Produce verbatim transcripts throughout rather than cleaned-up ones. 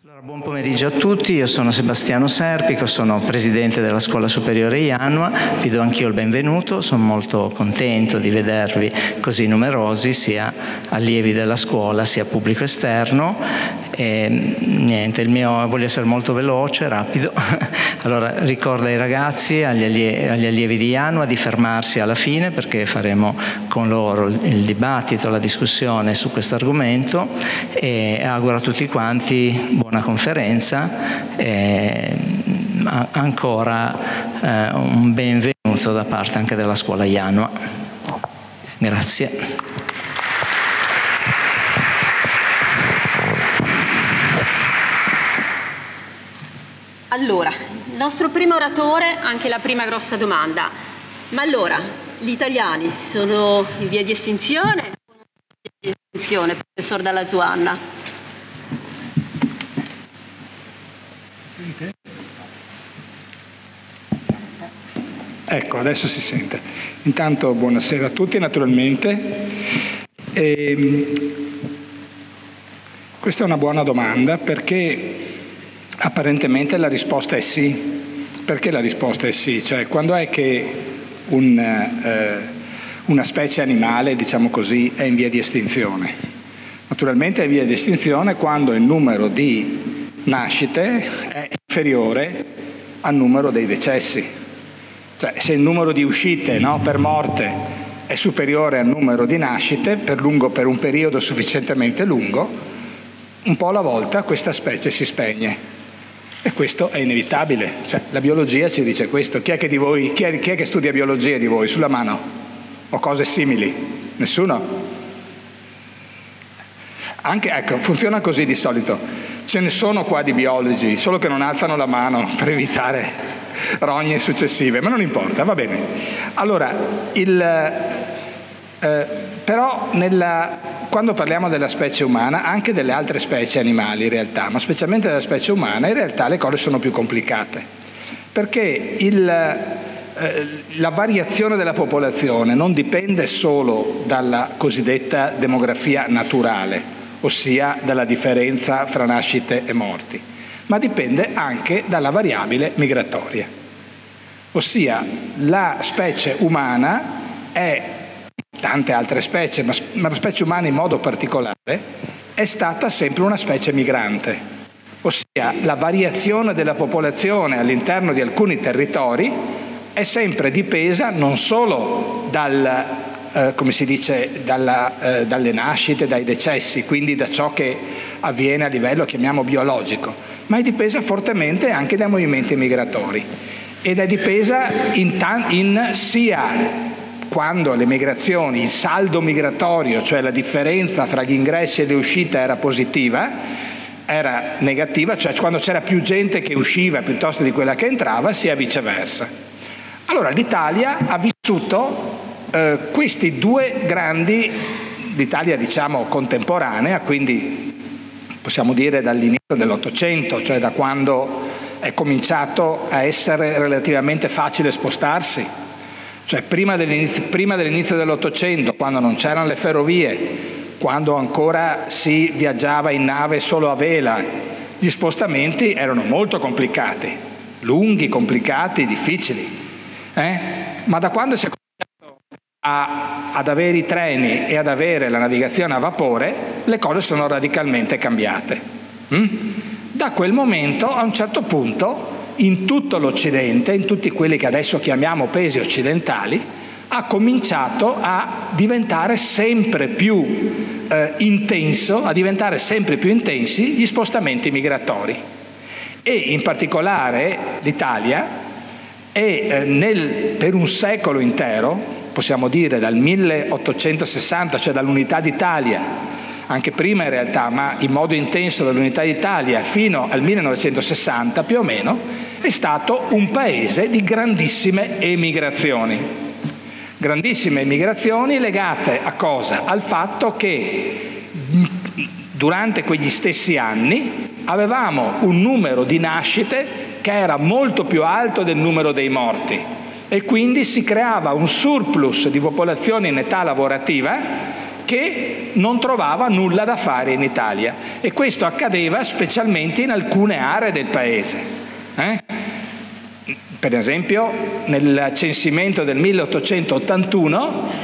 Allora, buon pomeriggio a tutti, io sono Sebastiano Serpico, sono presidente della Scuola Superiore Iannua, vi do anch'io il benvenuto, sono molto contento di vedervi così numerosi, sia allievi della scuola sia pubblico esterno. E, niente, il mio, voglio essere molto veloce, rapido, allora ricordo ai ragazzi, agli allievi, agli allievi di Iannua di fermarsi alla fine perché faremo con loro il, il dibattito, la discussione su questo argomento, e auguro a tutti quanti buona conferenza e ancora eh, un benvenuto da parte anche della scuola Iannua. Grazie. Allora, il nostro primo oratore, anche la prima grossa domanda. Ma allora, gli italiani sono in via di estinzione? Di estinzione, professor Dalla Zuanna. Sente? Ecco, adesso si sente. Intanto buonasera a tutti, naturalmente. E, questa è una buona domanda perché apparentemente la risposta è sì. Perché la risposta è sì? Cioè, quando è che un, eh, una specie animale, diciamo così, è in via di estinzione? Naturalmente è in via di estinzione quando il numero di nascite è inferiore al numero dei decessi. Cioè, se il numero di uscite, no, per morte è superiore al numero di nascite per, lungo, per un periodo sufficientemente lungo, un po' alla volta questa specie si spegne. E questo è inevitabile, cioè, la biologia ci dice questo. Chi è che di voi, chi è, chi è che studia biologia di voi? Sulla mano? O cose simili? Nessuno? Anche, ecco, funziona così di solito. Ce ne sono qua di biologi, solo che non alzano la mano per evitare rogne successive, ma non importa, va bene. Allora, il, eh, però nella... Quando parliamo della specie umana, anche delle altre specie animali in realtà, ma specialmente della specie umana, in realtà le cose sono più complicate. Perché il, eh, la variazione della popolazione non dipende solo dalla cosiddetta demografia naturale, ossia dalla differenza fra nascite e morti, ma dipende anche dalla variabile migratoria. Ossia, la specie umana è... tante altre specie, ma la specie umana in modo particolare, è stata sempre una specie migrante. Ossia, la variazione della popolazione all'interno di alcuni territori è sempre dipesa non solo dal, eh, come si dice, dalla, eh, dalle nascite, dai decessi, quindi da ciò che avviene a livello, chiamiamo, biologico, ma è dipesa fortemente anche dai movimenti migratori. Ed è dipesa in, in sia... quando le migrazioni, il saldo migratorio, cioè la differenza fra gli ingressi e le uscite era positiva, era negativa, cioè quando c'era più gente che usciva piuttosto di quella che entrava, sia viceversa. Allora l'Italia ha vissuto eh, questi due grandi, l'Italia diciamo contemporanea, quindi possiamo dire dall'inizio dell'Ottocento, cioè da quando è cominciato a essere relativamente facile spostarsi. Cioè prima dell'inizio, prima dell'inizio dell'Ottocento, quando non c'erano le ferrovie, quando ancora si viaggiava in nave solo a vela, gli spostamenti erano molto complicati, lunghi, complicati, difficili. Eh? Ma da quando si è cominciato a, ad avere i treni e ad avere la navigazione a vapore, le cose sono radicalmente cambiate. Mm? Da quel momento, a un certo punto, in tutto l'Occidente, in tutti quelli che adesso chiamiamo paesi occidentali, ha cominciato a diventare sempre più eh, intenso, a diventare sempre più intensi gli spostamenti migratori. E in particolare l'Italia è eh, nel, per un secolo intero, possiamo dire dal milleottocentosessanta, cioè dall'Unità d'Italia, anche prima in realtà, ma in modo intenso dall'Unità d'Italia fino al millenovecentosessanta più o meno, è stato un paese di grandissime emigrazioni. Grandissime emigrazioni legate a cosa? Al fatto che durante quegli stessi anni avevamo un numero di nascite che era molto più alto del numero dei morti e quindi si creava un surplus di popolazione in età lavorativa che non trovava nulla da fare in Italia, e questo accadeva specialmente in alcune aree del paese. Eh? Per esempio, nel censimento del milleottocentottantuno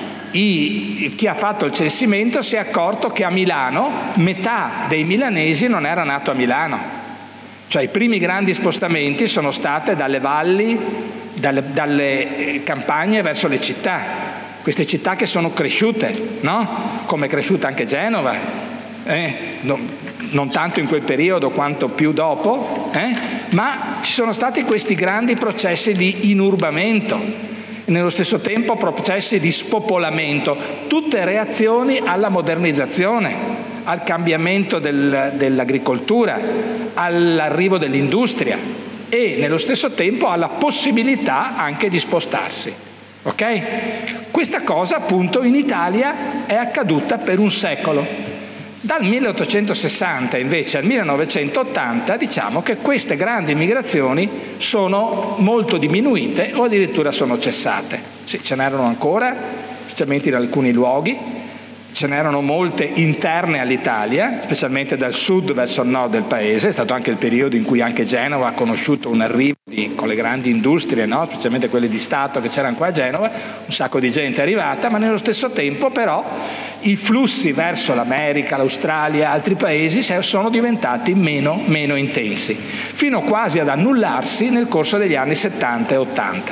I, chi ha fatto il censimento si è accorto che a Milano metà dei milanesi non era nato a Milano. Cioè i primi grandi spostamenti sono state dalle valli, dalle, dalle campagne verso le città, queste città che sono cresciute, no? Come è cresciuta anche Genova, eh? non, non tanto in quel periodo quanto più dopo, eh? Ma ci sono stati questi grandi processi di inurbamento, nello stesso tempo processi di spopolamento, tutte reazioni alla modernizzazione, al cambiamento del, dell'agricoltura, all'arrivo dell'industria e nello stesso tempo alla possibilità anche di spostarsi. Ok? Questa cosa appunto in Italia è accaduta per un secolo. Dal milleottocentosessanta invece al millenovecentottanta diciamo che queste grandi migrazioni sono molto diminuite o addirittura sono cessate. Sì, ce n'erano ancora, specialmente in alcuni luoghi, ce n'erano molte interne all'Italia, specialmente dal sud verso il nord del paese. È stato anche il periodo in cui anche Genova ha conosciuto un arrivo di, con le grandi industrie, no? Specialmente quelle di Stato che c'erano qua a Genova, un sacco di gente è arrivata, ma nello stesso tempo però i flussi verso l'America, l'Australia, altri paesi sono diventati meno, meno intensi, fino quasi ad annullarsi nel corso degli anni settanta e ottanta.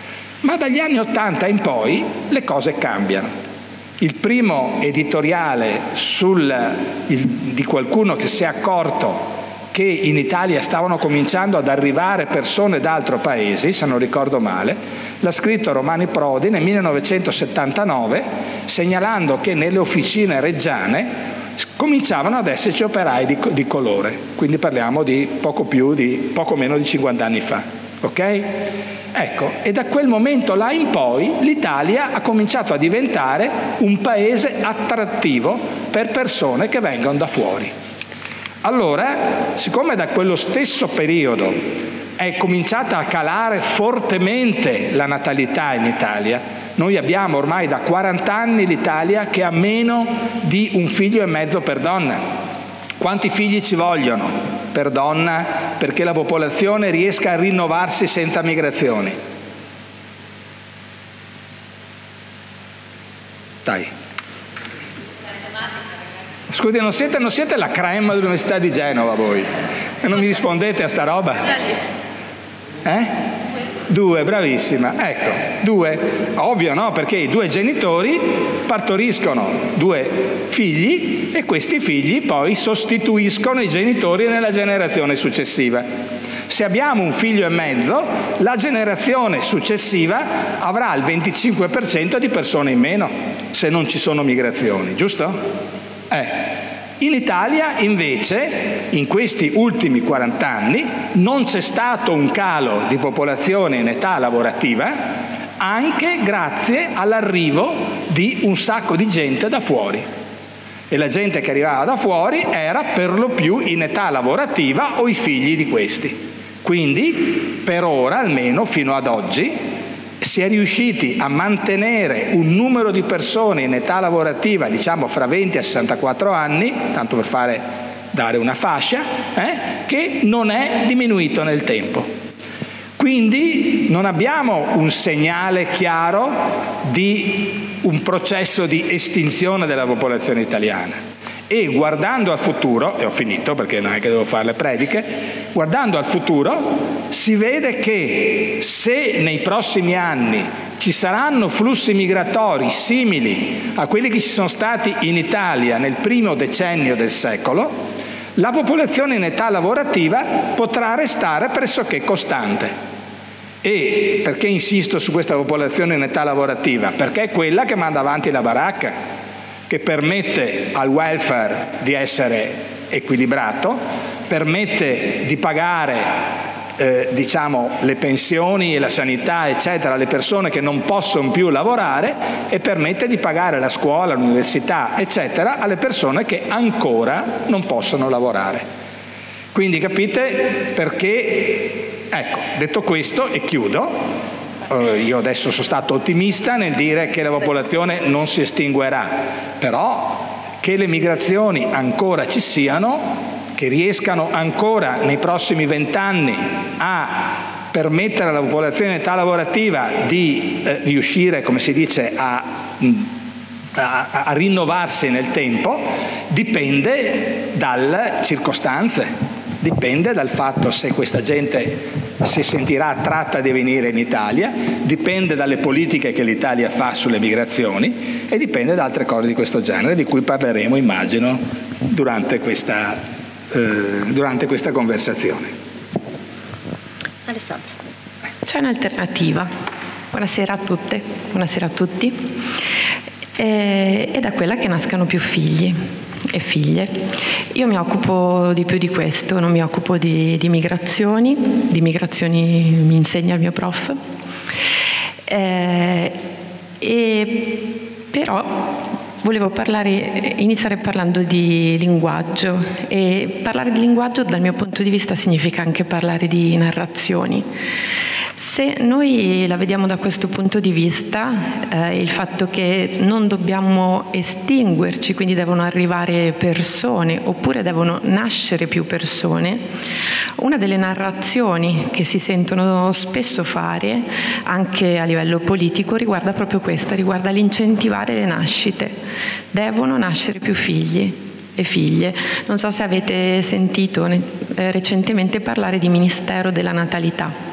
Ma dagli anni ottanta in poi le cose cambiano. Il primo editoriale sul, il, di qualcuno che si è accorto che in Italia stavano cominciando ad arrivare persone da altri paesi, se non ricordo male, l'ha scritto Romani Prodi nel millenovecentosettantanove, segnalando che nelle officine reggiane cominciavano ad esserci operai di, di colore, quindi parliamo di poco più di poco meno di cinquanta anni fa, ok? Ecco, e da quel momento là in poi l'Italia ha cominciato a diventare un paese attrattivo per persone che vengono da fuori. Allora, siccome da quello stesso periodo è cominciata a calare fortemente la natalità in Italia, noi abbiamo ormai da quaranta anni l'Italia che ha meno di un figlio e mezzo per donna. Quanti figli ci vogliono per donna perché la popolazione riesca a rinnovarsi senza migrazioni? Dai. Scusi, non siete, non siete la crema dell'Università di Genova voi? E non mi rispondete a sta roba? Eh? Due, bravissima. Ecco, due. Ovvio, no? Perché i due genitori partoriscono due figli e questi figli poi sostituiscono i genitori nella generazione successiva. Se abbiamo un figlio e mezzo, la generazione successiva avrà il venticinque per cento di persone in meno, se non ci sono migrazioni, giusto? Eh. In Italia, invece, in questi ultimi quaranta anni, non c'è stato un calo di popolazione in età lavorativa, anche grazie all'arrivo di un sacco di gente da fuori. E la gente che arrivava da fuori era per lo più in età lavorativa o i figli di questi. Quindi, per ora, almeno fino ad oggi, si è riusciti a mantenere un numero di persone in età lavorativa, diciamo fra venti e sessantaquattro anni, tanto per fare, dare una fascia, eh, che non è diminuito nel tempo. Quindi non abbiamo un segnale chiaro di un processo di estinzione della popolazione italiana. E guardando al futuro, e ho finito perché non è che devo fare le prediche, guardando al futuro si vede che se nei prossimi anni ci saranno flussi migratori simili a quelli che ci sono stati in Italia nel primo decennio del secolo, la popolazione in età lavorativa potrà restare pressoché costante. E perché insisto su questa popolazione in età lavorativa? Perché è quella che manda avanti la baracca, che permette al welfare di essere equilibrato, permette di pagare eh, diciamo, le pensioni e la sanità, eccetera, alle persone che non possono più lavorare e permette di pagare la scuola, l'università, eccetera, alle persone che ancora non possono lavorare. Quindi capite perché, ecco, detto questo, e chiudo, eh, io adesso sono stato ottimista nel dire che la popolazione non si estinguerà, però che le migrazioni ancora ci siano, che riescano ancora nei prossimi vent'anni a permettere alla popolazione in età lavorativa di eh, riuscire, come si dice, a, a, a rinnovarsi nel tempo, dipende dalle circostanze, dipende dal fatto se questa gente si sentirà attratta di venire in Italia, dipende dalle politiche che l'Italia fa sulle migrazioni e dipende da altre cose di questo genere, di cui parleremo, immagino, durante questa, eh, durante questa conversazione. Alessandra. C'è un'alternativa. Buonasera a tutte, buonasera a tutti. E, è da quella che nascano più figli e figlie. Io mi occupo di più di questo, non mi occupo di, di migrazioni, di migrazioni mi insegna il mio prof. Eh, e però volevo parlare, iniziare parlando di linguaggio, e parlare di linguaggio dal mio punto di vista significa anche parlare di narrazioni. Se noi la vediamo da questo punto di vista, eh, il fatto che non dobbiamo estinguerci, quindi devono arrivare persone oppure devono nascere più persone, una delle narrazioni che si sentono spesso fare anche a livello politico riguarda proprio questa, riguarda l'incentivare le nascite. Devono nascere più figli e figlie. Non so se avete sentito eh, recentemente parlare di Ministero della Natalità.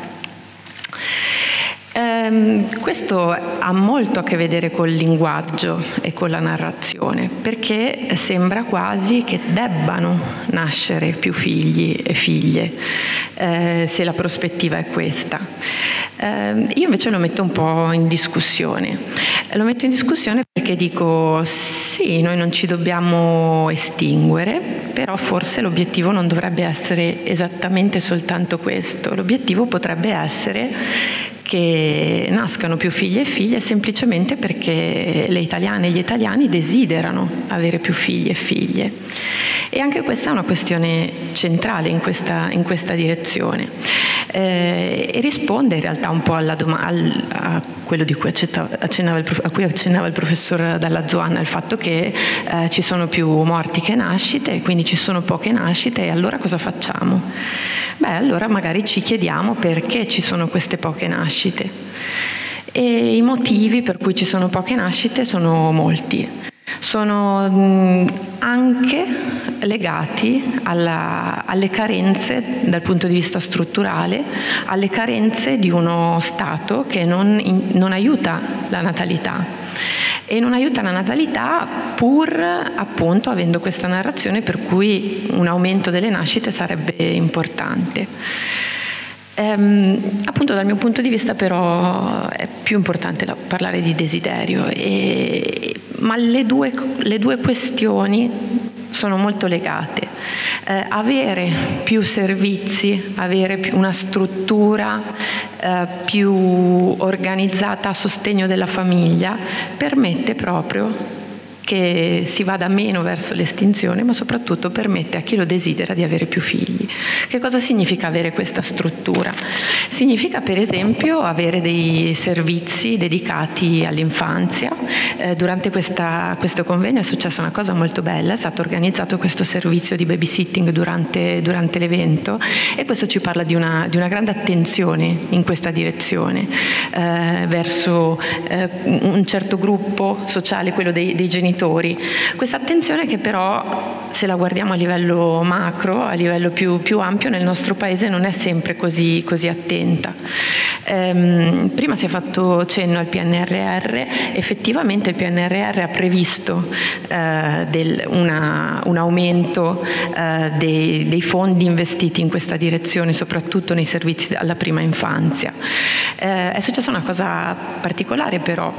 Ehm, questo ha molto a che vedere col linguaggio e con la narrazione, perché sembra quasi che debbano nascere più figli e figlie, eh, se la prospettiva è questa. Eh, io invece lo metto un po' in discussione. Lo metto in discussione perché dico sì, noi non ci dobbiamo estinguere, però forse l'obiettivo non dovrebbe essere esattamente soltanto questo. L'obiettivo potrebbe essere che nascano più figli e figlie semplicemente perché le italiane e gli italiani desiderano avere più figli e figlie. E anche questa è una questione centrale in questa, in questa direzione. Eh, e risponde in realtà un po' alla doma- al, a quello di cui accennava il, a cui accennava il professor Dalla Zuanna, il fatto che eh, ci sono più morti che nascite, e quindi ci sono poche nascite, e allora cosa facciamo? Beh, allora magari ci chiediamo perché ci sono queste poche nascite. E i motivi per cui ci sono poche nascite sono molti. Sono mh, anche legati alla, alle carenze dal punto di vista strutturale, alle carenze di uno Stato che non, in, non aiuta la natalità. E non aiuta la natalità pur appunto avendo questa narrazione per cui un aumento delle nascite sarebbe importante. Ehm, appunto dal mio punto di vista però è più importante la, parlare di desiderio, e, ma le due, le due questioni sono molto legate. Eh, avere più servizi, avere più una struttura eh, più organizzata a sostegno della famiglia permette proprio che si vada meno verso l'estinzione, ma soprattutto permette a chi lo desidera di avere più figli. Che cosa significa avere questa struttura? Significa per esempio avere dei servizi dedicati all'infanzia. Eh, durante questa, questo convegno è successa una cosa molto bella, è stato organizzato questo servizio di babysitting durante, durante l'evento, e questo ci parla di una, di una grande attenzione in questa direzione eh, verso eh, un certo gruppo sociale, quello dei, dei genitori. Questa attenzione che però, se la guardiamo a livello macro, a livello più, più ampio, nel nostro paese non è sempre così, così attenta. Ehm, prima si è fatto cenno al P N R R, effettivamente il P N R R ha previsto eh, del, una, un aumento eh, dei, dei fondi investiti in questa direzione, soprattutto nei servizi alla prima infanzia. Eh, è successa una cosa particolare però.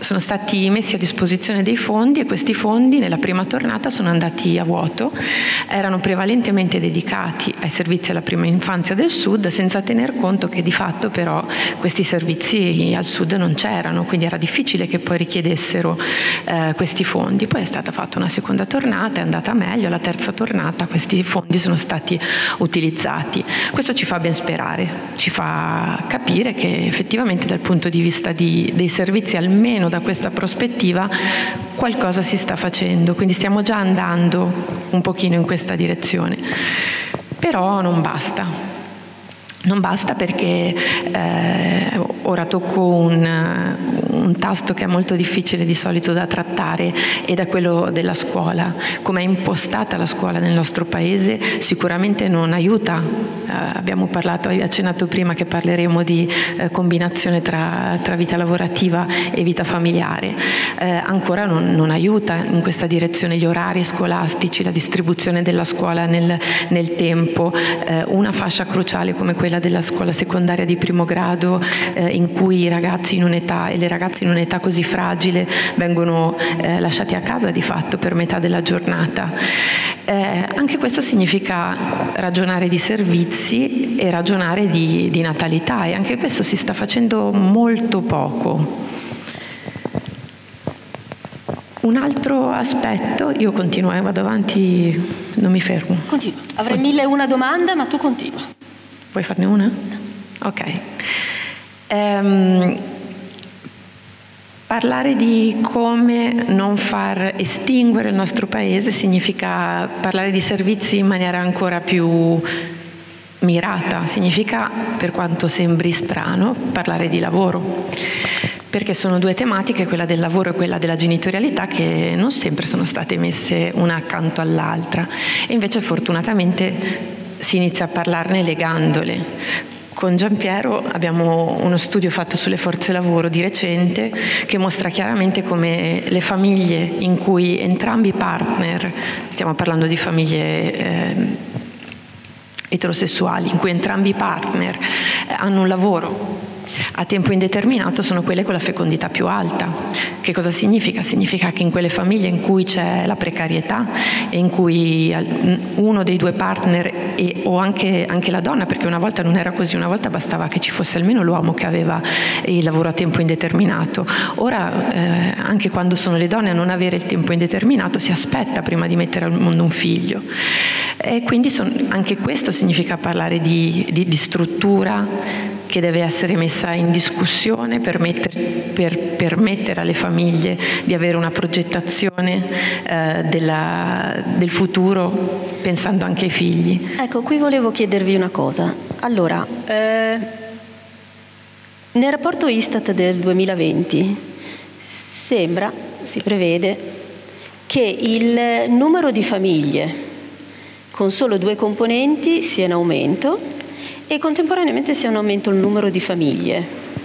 sono stati messi a disposizione dei fondi e questi fondi nella prima tornata sono andati a vuoto, erano prevalentemente dedicati ai servizi alla prima infanzia del Sud, senza tener conto che di fatto però questi servizi al Sud non c'erano, quindi era difficile che poi richiedessero eh, questi fondi. Poi è stata fatta una seconda tornata, è andata meglio, alla terza tornata questi fondi sono stati utilizzati. Questo ci fa ben sperare, ci fa capire che effettivamente dal punto di vista di, dei servizi, almeno da questa prospettiva, qualcosa si sta facendo, quindi stiamo già andando un pochino in questa direzione. Però non basta. Non basta perché eh, ora tocco un, un tasto che è molto difficile di solito da trattare, ed è quello della scuola. Come è impostata la scuola nel nostro paese sicuramente non aiuta. Eh, abbiamo parlato, hai accennato prima che parleremo di eh, combinazione tra, tra vita lavorativa e vita familiare. Eh, ancora non, non aiuta in questa direzione gli orari scolastici, la distribuzione della scuola nel, nel tempo, eh, una fascia cruciale come quella della scuola secondaria di primo grado, eh, in cui i ragazzi in un'età e le ragazze in un'età così fragile vengono eh, lasciati a casa di fatto per metà della giornata. Eh, anche questo significa ragionare di servizi e ragionare di, di natalità, e anche questo si sta facendo molto poco. Un altro aspetto, io continuo, eh, vado avanti, non mi fermo. Continua. Avrei mille e una domanda, ma tu continua. Vuoi farne una? Ok. Ehm, parlare di come non far estinguere il nostro paese significa parlare di servizi in maniera ancora più mirata, significa, per quanto sembri strano, parlare di lavoro. Perché sono due tematiche, quella del lavoro e quella della genitorialità, che non sempre sono state messe una accanto all'altra, e invece fortunatamente si inizia a parlarne legandole. Con Giampiero abbiamo uno studio fatto sulle forze lavoro di recente che mostra chiaramente come le famiglie in cui entrambi i partner, stiamo parlando di famiglie eh, eterosessuali, in cui entrambi i partner eh, hanno un lavoro a tempo indeterminato, sono quelle con la fecondità più alta. Che cosa significa? Significa che in quelle famiglie in cui c'è la precarietà e in cui uno dei due partner e, o anche, anche la donna, perché una volta non era così, una volta bastava che ci fosse almeno l'uomo che aveva il lavoro a tempo indeterminato. Ora eh, anche quando sono le donne a non avere il tempo indeterminato si aspetta prima di mettere al mondo un figlio, e quindi son, anche questo significa parlare di, di, di struttura che deve essere messa in discussione per, metter, per permettere alle famiglie di avere una progettazione eh, della, del futuro, pensando anche ai figli. Ecco, qui volevo chiedervi una cosa. Allora, eh, nel rapporto Istat del duemilaventi sembra, si prevede, che il numero di famiglie con solo due componenti sia in aumento e contemporaneamente sia in aumento il numero di famiglie.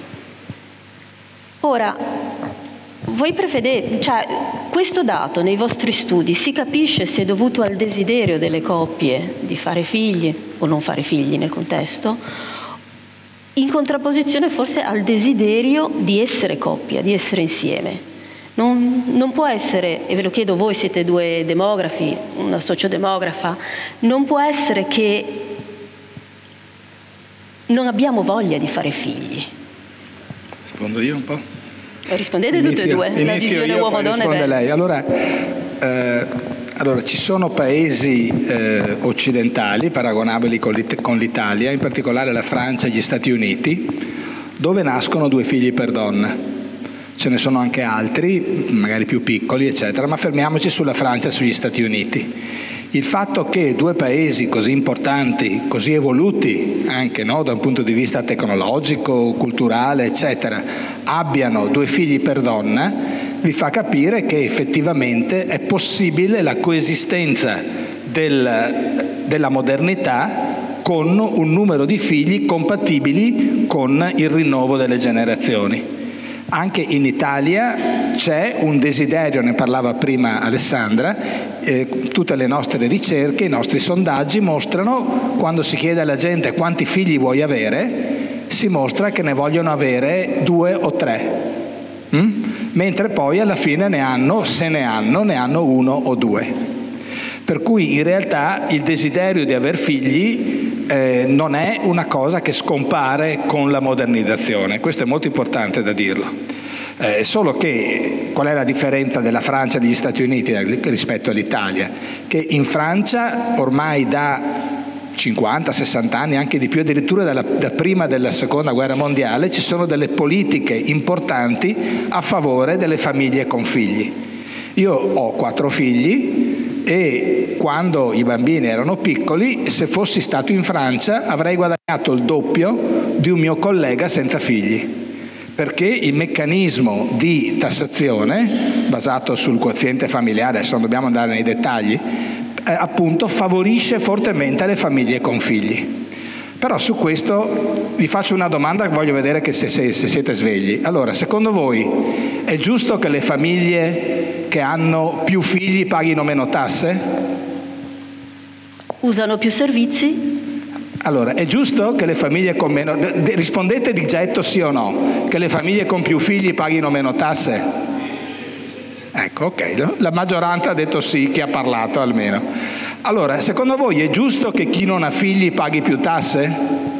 Ora, voi prevedete, cioè, questo dato nei vostri studi si capisce se è dovuto al desiderio delle coppie di fare figli o non fare figli nel contesto, in contrapposizione forse al desiderio di essere coppia, di essere insieme. Non, non può essere, e ve lo chiedo, voi siete due demografi, una sociodemografa, non può essere che non abbiamo voglia di fare figli. Rispondo io un po'? Rispondete inizio, tutte e due, la visione uomo-donna è bella. Lei. Allora, eh, allora, ci sono paesi eh, occidentali paragonabili con, l'It- con l'Italia, in particolare la Francia e gli Stati Uniti, dove nascono due figli per donna. Ce ne sono anche altri, magari più piccoli, eccetera, ma fermiamoci sulla Francia e sugli Stati Uniti. Il fatto che due paesi così importanti, così evoluti anche, no, da un punto di vista tecnologico, culturale, eccetera, abbiano due figli per donna, vi fa capire che effettivamente è possibile la coesistenza del, della modernità con un numero di figli compatibili con il rinnovo delle generazioni. Anche in Italia c'è un desiderio, ne parlava prima Alessandra, eh, tutte le nostre ricerche, i nostri sondaggi mostrano, quando si chiede alla gente quanti figli vuoi avere, si mostra che ne vogliono avere due o tre. Mm? mentre poi alla fine ne hanno, se ne hanno, ne hanno uno o due. Per cui in realtà il desiderio di aver figli eh, non è una cosa che scompare con la modernizzazione, questo è molto importante da dirlo. Eh, solo che qual è la differenza della Francia e degli Stati Uniti rispetto all'Italia? Che in Francia ormai da cinquanta sessanta anni, anche di più, addirittura dalla, da prima della seconda guerra mondiale, ci sono delle politiche importanti a favore delle famiglie con figli. Io ho quattro figli e quando i bambini erano piccoli, se fossi stato in Francia avrei guadagnato il doppio di un mio collega senza figli, perché il meccanismo di tassazione basato sul quoziente familiare, adesso non dobbiamo andare nei dettagli, eh, appunto favorisce fortemente le famiglie con figli. Però su questo vi faccio una domanda che voglio vedere che se, se, se siete svegli. Allora, secondo voi è giusto che le famiglie che hanno più figli paghino meno tasse? Usano più servizi? Allora, è giusto che le famiglie con meno... rispondete di getto sì o no, che le famiglie con più figli paghino meno tasse? Ecco, ok, la maggioranza ha detto sì, chi ha parlato almeno. Allora, secondo voi è giusto che chi non ha figli paghi più tasse?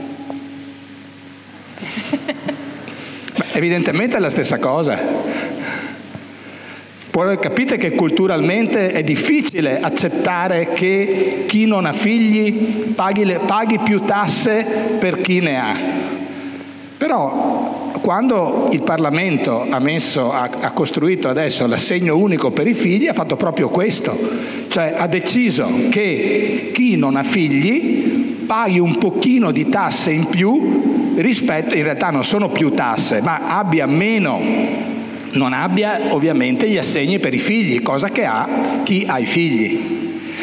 Beh, evidentemente è la stessa cosa. Poi capite che culturalmente è difficile accettare che chi non ha figli paghi, le, paghi più tasse per chi ne ha. Però quando il Parlamento ha, messo, ha, ha costruito adesso l'assegno unico per i figli, ha fatto proprio questo, cioè ha deciso che chi non ha figli paghi un pochino di tasse in più rispetto, in realtà non sono più tasse, ma abbia meno... non abbia ovviamente gli assegni per i figli, cosa che ha chi ha i figli.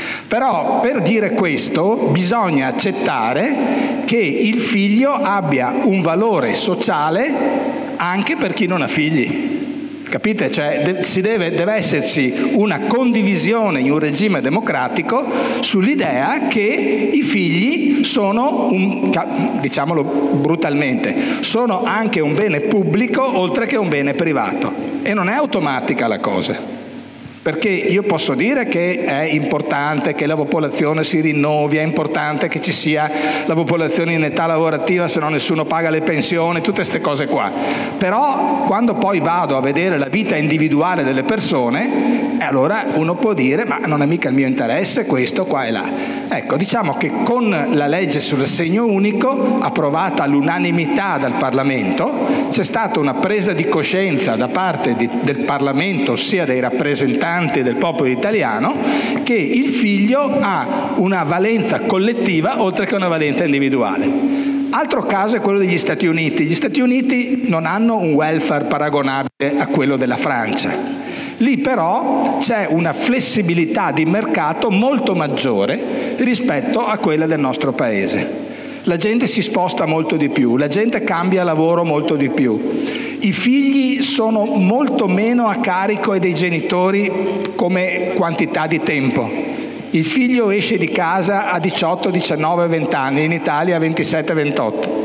Però per dire questo bisogna accettare che il figlio abbia un valore sociale anche per chi non ha figli. Capite? Cioè de- si deve, deve esserci una condivisione in un regime democratico sull'idea che i figli sono, un, diciamolo brutalmente, sono anche un bene pubblico oltre che un bene privato. E non è automatica la cosa. Perché io posso dire che è importante che la popolazione si rinnovi, è importante che ci sia la popolazione in età lavorativa, se no nessuno paga le pensioni, tutte queste cose qua. Però quando poi vado a vedere la vita individuale delle persone, eh, allora uno può dire ma non è mica il mio interesse questo qua e là. Ecco, diciamo che con la legge sull'assegno unico, approvata all'unanimità dal Parlamento, c'è stata una presa di coscienza da parte di, del Parlamento, ossia dei rappresentanti del popolo italiano, che il figlio ha una valenza collettiva oltre che una valenza individuale. Altro caso è quello degli Stati Uniti. Gli Stati Uniti non hanno un welfare paragonabile a quello della Francia. Lì però c'è una flessibilità di mercato molto maggiore rispetto a quella del nostro paese. La gente si sposta molto di più, la gente cambia lavoro molto di più. I figli sono molto meno a carico dei genitori come quantità di tempo. Il figlio esce di casa a diciotto, diciannove, venti anni, in Italia a ventisette, ventotto.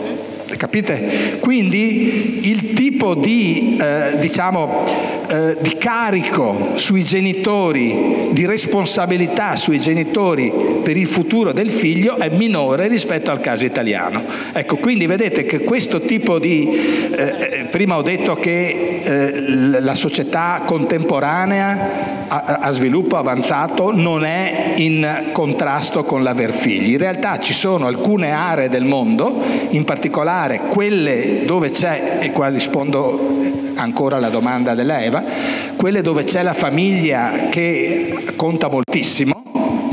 Capite? Quindi il tipo di, eh, diciamo, eh, di carico sui genitori, di responsabilità sui genitori per il futuro del figlio è minore rispetto al caso italiano. Ecco, quindi vedete che questo tipo di... Eh, prima ho detto che eh, la società contemporanea a, a sviluppo avanzato non è in contrasto con l'aver figli. In realtà ci sono alcune aree del mondo, in particolare quelle dove c'è, e qua rispondo ancora alla domanda dell'Eva, quelle dove c'è la famiglia che conta moltissimo,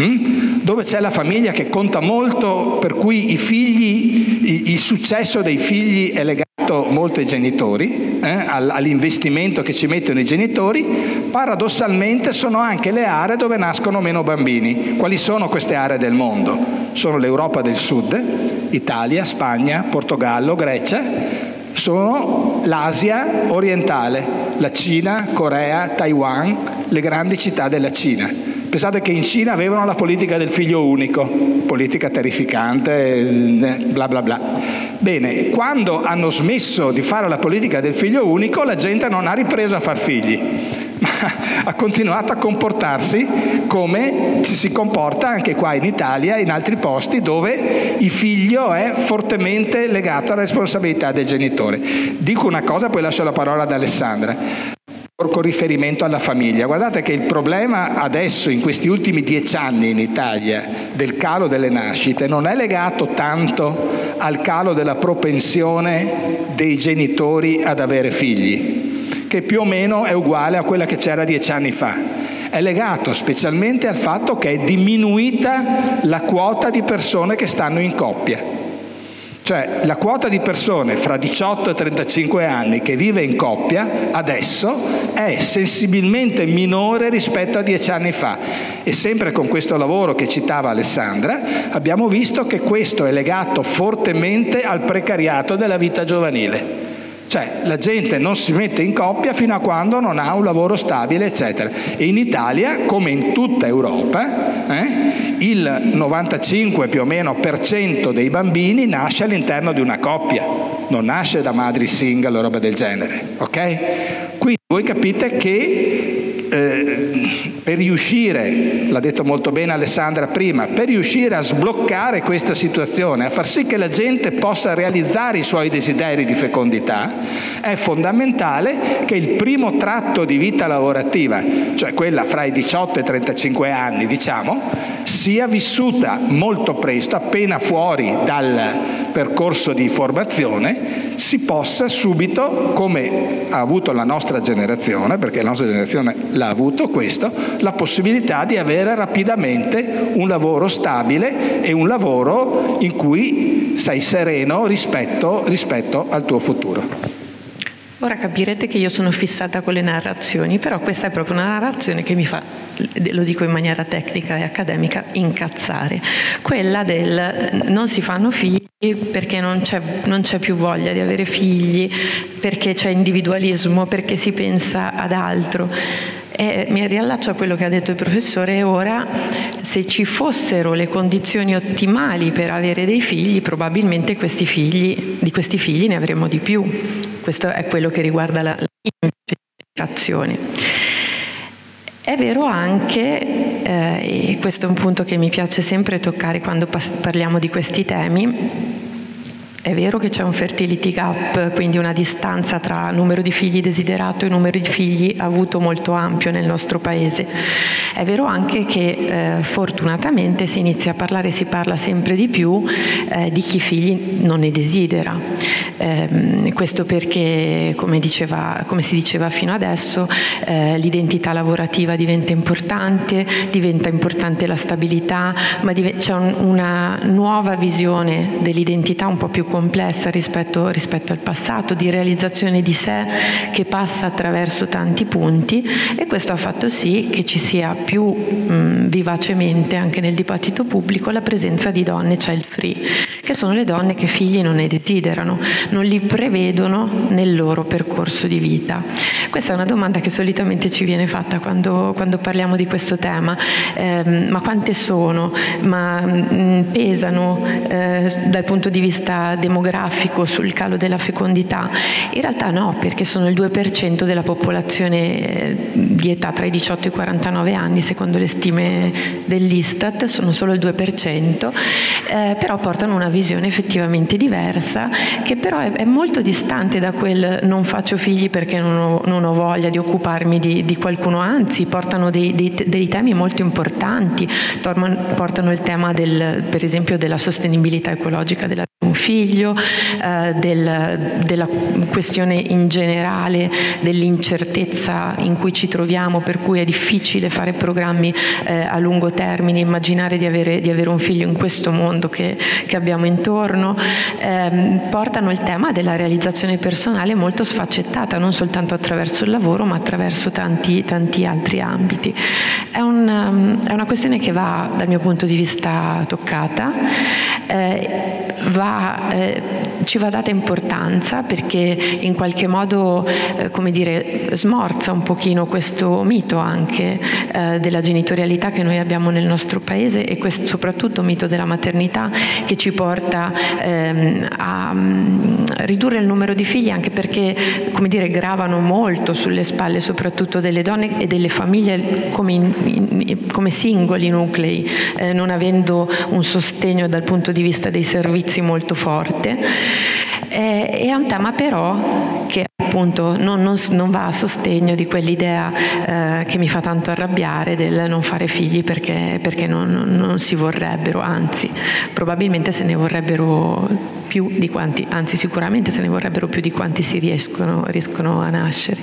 hm? dove c'è la famiglia che conta molto, per cui i figli, il, il successo dei figli è legato molto ai genitori, eh? all'investimento che ci mettono i genitori. Paradossalmente sono anche le aree dove nascono meno bambini. Quali sono queste aree del mondo? Sono l'Europa del Sud, Italia, Spagna, Portogallo, Grecia, sono l'Asia orientale, la Cina, Corea, Taiwan, le grandi città della Cina. Pensate che in Cina avevano la politica del figlio unico, politica terrificante, bla bla bla. Bene, quando hanno smesso di fare la politica del figlio unico, la gente non ha ripreso a far figli, ma ha continuato a comportarsi come ci si comporta anche qua in Italia e in altri posti dove il figlio è fortemente legato alla responsabilità del genitore. Dico una cosa, poi lascio la parola ad Alessandra. Con riferimento alla famiglia, guardate che il problema adesso, in questi ultimi dieci anni in Italia, del calo delle nascite, non è legato tanto al calo della propensione dei genitori ad avere figli, che più o meno è uguale a quella che c'era dieci anni fa. È legato specialmente al fatto che è diminuita la quota di persone che stanno in coppia. Cioè la quota di persone fra diciotto e trentacinque anni che vive in coppia adesso è sensibilmente minore rispetto a dieci anni fa. E sempre con questo lavoro che citava Alessandra abbiamo visto che questo è legato fortemente al precariato della vita giovanile. Cioè la gente non si mette in coppia fino a quando non ha un lavoro stabile, eccetera. E in Italia, come in tutta Europa, eh, il novantacinque più o meno per cento dei bambini nasce all'interno di una coppia, non nasce da madri single o roba del genere, ok? Quindi voi capite che eh, per riuscire, l'ha detto molto bene Alessandra prima, per riuscire a sbloccare questa situazione, a far sì che la gente possa realizzare i suoi desideri di fecondità, è fondamentale che il primo tratto di vita lavorativa, cioè quella fra i diciotto e i trentacinque anni, diciamo, sia vissuta molto presto, appena fuori dal percorso di formazione, si possa subito, come ha avuto la nostra generazione, perché la nostra generazione l'ha avuto questo, la possibilità di avere rapidamente un lavoro stabile e un lavoro in cui sei sereno rispetto, rispetto al tuo futuro. Ora capirete che io sono fissata con le narrazioni, però questa è proprio una narrazione che mi fa, lo dico in maniera tecnica e accademica, incazzare. Quella del non si fanno figli perché non c'è, non c'è più voglia di avere figli, perché c'è individualismo, perché si pensa ad altro. E mi riallaccio a quello che ha detto il professore. Ora, se ci fossero le condizioni ottimali per avere dei figli, probabilmente questi figli, di questi figli ne avremmo di più. Questo è quello che riguarda la immigrazione. È vero anche, eh, e questo è un punto che mi piace sempre toccare quando parliamo di questi temi, è vero che c'è un fertility gap, quindi una distanza tra numero di figli desiderato e numero di figli avuto molto ampio nel nostro paese. È vero anche che eh, fortunatamente si inizia a parlare, si parla sempre di più eh, di chi figli non ne desidera. Eh, questo perché, come, diceva, come si diceva fino adesso, eh, l'identità lavorativa diventa importante, diventa importante la stabilità, ma c'è un, una nuova visione dell'identità un po' più complessa rispetto, rispetto al passato, di realizzazione di sé che passa attraverso tanti punti, e questo ha fatto sì che ci sia più mh, vivacemente anche nel dibattito pubblico la presenza di donne child free, che sono le donne che figli non ne desiderano, non li prevedono nel loro percorso di vita. Questa è una domanda che solitamente ci viene fatta quando, quando parliamo di questo tema, eh, ma quante sono? Ma mh, pesano eh, dal punto di vista demografico sul calo della fecondità? In realtà no, perché sono il due per cento della popolazione di età tra i diciotto e i quarantanove anni, secondo le stime dell'Istat, sono solo il due per cento, eh, però portano una visione effettivamente diversa, che però è, è molto distante da quel non faccio figli perché non ho, non ho voglia di occuparmi di, di qualcuno, anzi portano dei, dei, dei temi molto importanti, portano il tema del, per esempio della sostenibilità ecologica della un figlio, eh, del, della questione in generale dell'incertezza in cui ci troviamo, per cui è difficile fare programmi eh, a lungo termine, immaginare di avere, di avere un figlio in questo mondo che, che abbiamo intorno. Eh, portano il tema della realizzazione personale molto sfaccettata, non soltanto attraverso il lavoro ma attraverso tanti, tanti altri ambiti. È, un, è una questione che va dal mio punto di vista toccata, eh, va va, eh, ci va data importanza, perché in qualche modo eh, come dire, smorza un pochino questo mito anche eh, della genitorialità che noi abbiamo nel nostro paese, e questo soprattutto mito della maternità che ci porta ehm, a um, ridurre il numero di figli, anche perché, come dire, gravano molto sulle spalle soprattutto delle donne e delle famiglie come, in, in, come singoli nuclei, eh, non avendo un sostegno dal punto di vista dei servizi molto forte. Eh, è un tema però che appunto non, non, non va a sostegno di quell'idea eh, che mi fa tanto arrabbiare del non fare figli perché, perché non, non, non si vorrebbero, anzi probabilmente se ne vorrebbero più di quanti, anzi sicuramente se ne vorrebbero più di quanti si riescono, riescono a nascere.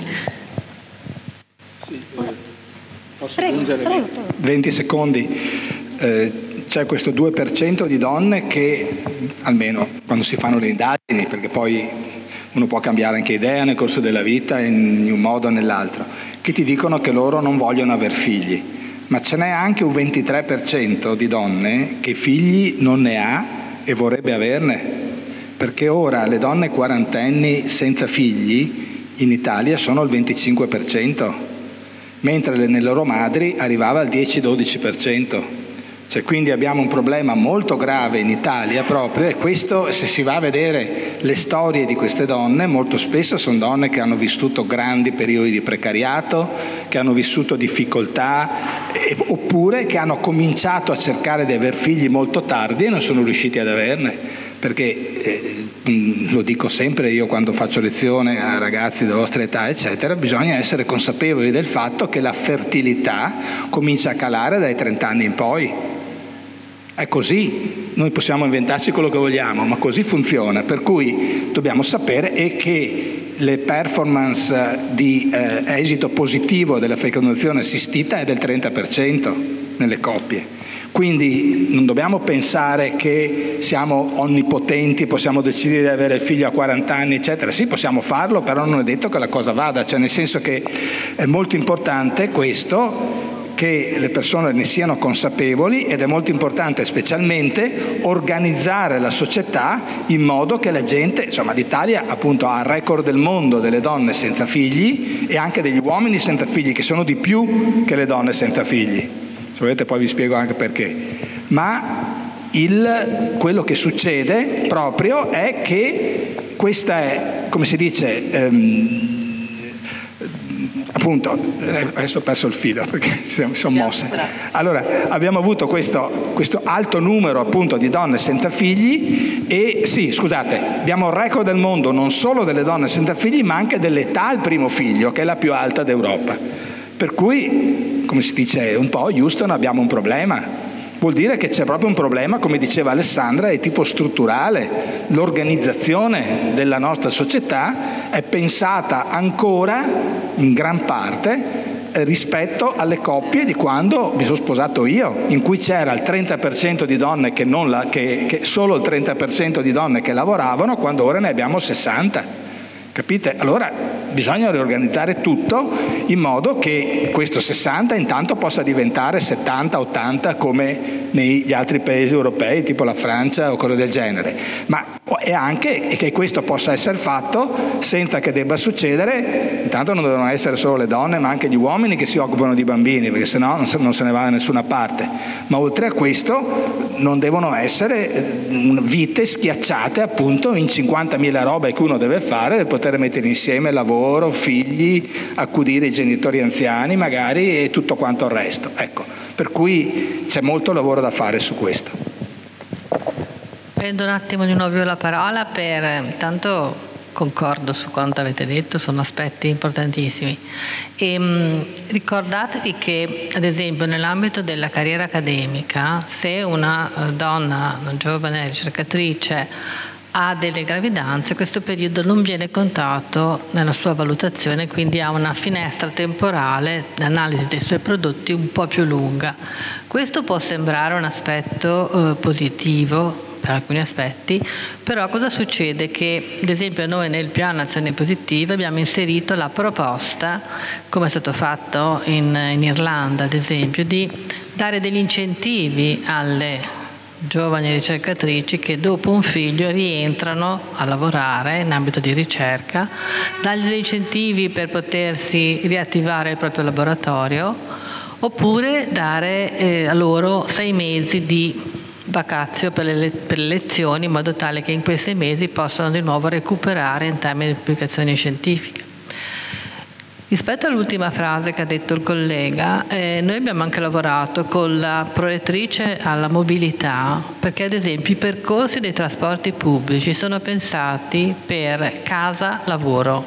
Sì, posso prego, aggiungere prego, prego. venti secondi? Eh, c'è questo due per cento di donne che, almeno quando si fanno le indagini, perché poi uno può cambiare anche idea nel corso della vita in un modo o nell'altro, che ti dicono che loro non vogliono aver figli, ma ce n'è anche un ventitré per cento di donne che figli non ne ha e vorrebbe averne, perché ora le donne quarantenni senza figli in Italia sono il venticinque per cento, mentre nelle loro madri arrivava al dieci dodici per cento. Cioè, quindi abbiamo un problema molto grave in Italia proprio, e questo, se si va a vedere le storie di queste donne, molto spesso sono donne che hanno vissuto grandi periodi di precariato, che hanno vissuto difficoltà, eh, oppure che hanno cominciato a cercare di aver figli molto tardi e non sono riusciti ad averne, perché eh, lo dico sempre io quando faccio lezione a ragazzi della vostra età eccetera, bisogna essere consapevoli del fatto che la fertilità comincia a calare dai trenta anni in poi. È così, noi possiamo inventarci quello che vogliamo, ma così funziona, per cui dobbiamo sapere e che le performance di eh, esito positivo della fecondazione assistita è del trenta per cento nelle coppie. Quindi non dobbiamo pensare che siamo onnipotenti, possiamo decidere di avere il figlio a quaranta anni, eccetera. Sì, possiamo farlo, però non è detto che la cosa vada, cioè nel senso che è molto importante questo, che le persone ne siano consapevoli, ed è molto importante specialmente organizzare la società in modo che la gente, insomma l'Italia appunto ha il record del mondo delle donne senza figli e anche degli uomini senza figli, che sono di più che le donne senza figli. Se volete poi vi spiego anche perché. Ma il, quello che succede proprio è che questa è, come si dice, ehm, appunto, adesso ho perso il filo perché si sono mosse. Allora, abbiamo avuto questo, questo alto numero appunto di donne senza figli e sì, scusate, abbiamo il record del mondo non solo delle donne senza figli, ma anche dell'età al primo figlio, che è la più alta d'Europa. Per cui, come si dice un po', Houston, abbiamo un problema. Vuol dire che c'è proprio un problema, come diceva Alessandra, di tipo strutturale. L'organizzazione della nostra società è pensata ancora, in gran parte, rispetto alle coppie di quando mi sono sposato io, in cui c'era il trenta per cento di donne che non la, che, che solo il trenta per cento di donne che lavoravano, quando ora ne abbiamo sessanta. Capite? Allora bisogna riorganizzare tutto in modo che questo sessanta intanto possa diventare settanta ottanta come negli altri paesi europei, tipo la Francia o cose del genere. Ma è anche che questo possa essere fatto senza che debba succedere, intanto non devono essere solo le donne, ma anche gli uomini che si occupano di bambini, perché sennò non se ne va da nessuna parte. Ma oltre a questo non devono essere vite schiacciate appunto in cinquantamila robe che uno deve fare per poter mettere insieme lavoro, figli, accudire i genitori anziani magari e tutto quanto il resto. Ecco, per cui c'è molto lavoro da fare su questo. Prendo un attimo di nuovo la parola per, intanto concordo su quanto avete detto, sono aspetti importantissimi. E, mh, ricordatevi che, ad esempio, nell'ambito della carriera accademica, se una donna, una giovane ricercatrice, ha delle gravidanze, questo periodo non viene contato nella sua valutazione, quindi ha una finestra temporale di analisi dei suoi prodotti un po' più lunga. Questo può sembrare un aspetto eh, positivo per alcuni aspetti, però cosa succede? Che ad esempio noi nel piano azioni positive abbiamo inserito la proposta, come è stato fatto in, in Irlanda ad esempio, di dare degli incentivi alle giovani ricercatrici che dopo un figlio rientrano a lavorare in ambito di ricerca, dargli degli incentivi per potersi riattivare il proprio laboratorio, oppure dare eh, a loro sei mesi di vacazio per le, per le lezioni, in modo tale che in quei sei mesi possano di nuovo recuperare in termini di pubblicazioni scientifiche. Rispetto all'ultima frase che ha detto il collega, eh, noi abbiamo anche lavorato con la prorettrice alla mobilità, perché ad esempio i percorsi dei trasporti pubblici sono pensati per casa-lavoro.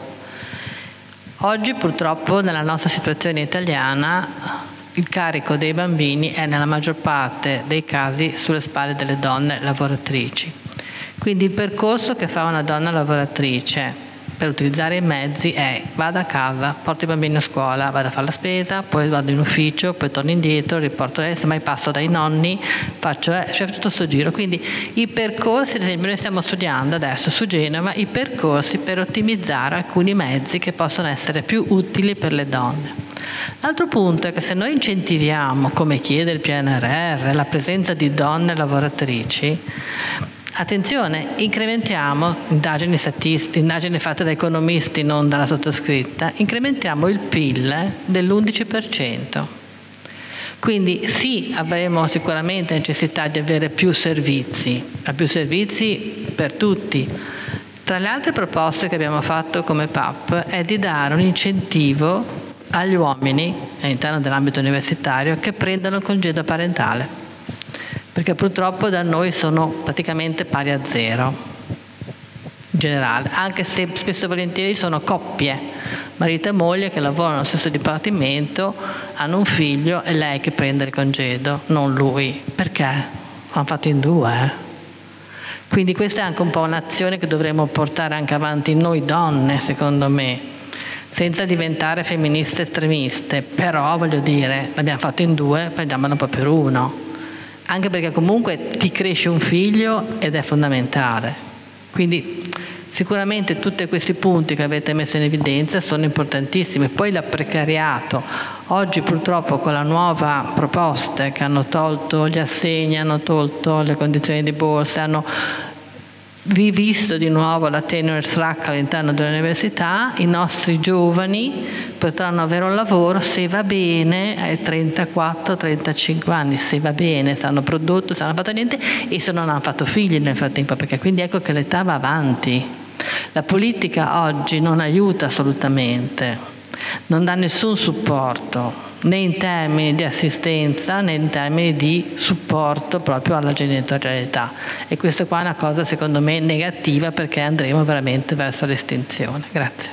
Oggi purtroppo nella nostra situazione italiana il carico dei bambini è nella maggior parte dei casi sulle spalle delle donne lavoratrici. Quindi il percorso che fa una donna lavoratrice per utilizzare i mezzi è: vado a casa, porto i bambini a scuola, vado a fare la spesa, poi vado in ufficio, poi torno indietro, riporto lei, semmai passo dai nonni, faccio eh, cioè tutto sto giro. Quindi i percorsi, ad esempio noi stiamo studiando adesso su Genova i percorsi per ottimizzare alcuni mezzi che possono essere più utili per le donne. L'altro punto è che se noi incentiviamo, come chiede il P N R R, la presenza di donne lavoratrici, attenzione, incrementiamo, indagini statistiche, indagini fatte da economisti, non dalla sottoscritta, incrementiamo il P I L dell'undici per cento. Quindi sì, avremo sicuramente necessità di avere più servizi, ma più servizi per tutti. Tra le altre proposte che abbiamo fatto come P A P è di dare un incentivo agli uomini, all'interno dell'ambito universitario, che prendono il congedo parentale, perché purtroppo da noi sono praticamente pari a zero in generale, anche se spesso e volentieri sono coppie, marito e moglie che lavorano nello stesso dipartimento, hanno un figlio e lei che prende il congedo, non lui. Perché? L'hanno fatto in due. Eh? Quindi questa è anche un po' un'azione che dovremmo portare anche avanti noi donne, secondo me, senza diventare femministe estremiste, però voglio dire, l'abbiamo fatto in due, prendiamolo un po' per uno, anche perché comunque ti cresce un figlio ed è fondamentale. Quindi sicuramente tutti questi punti che avete messo in evidenza sono importantissimi. Poi il precariato, oggi purtroppo con la nuova proposta che hanno tolto gli assegni, hanno tolto le condizioni di borsa, hanno rivisto di nuovo la tenure track all'interno dell'università, i nostri giovani potranno avere un lavoro, se va bene, ai trentaquattro trentacinque anni, se va bene, se hanno prodotto, se non hanno fatto niente e se non hanno fatto figli nel frattempo, perché quindi ecco che l'età va avanti. La politica oggi non aiuta assolutamente, non dà nessun supporto, né in termini di assistenza né in termini di supporto proprio alla genitorialità, e questo qua è una cosa secondo me negativa, perché andremo veramente verso l'estinzione. Grazie.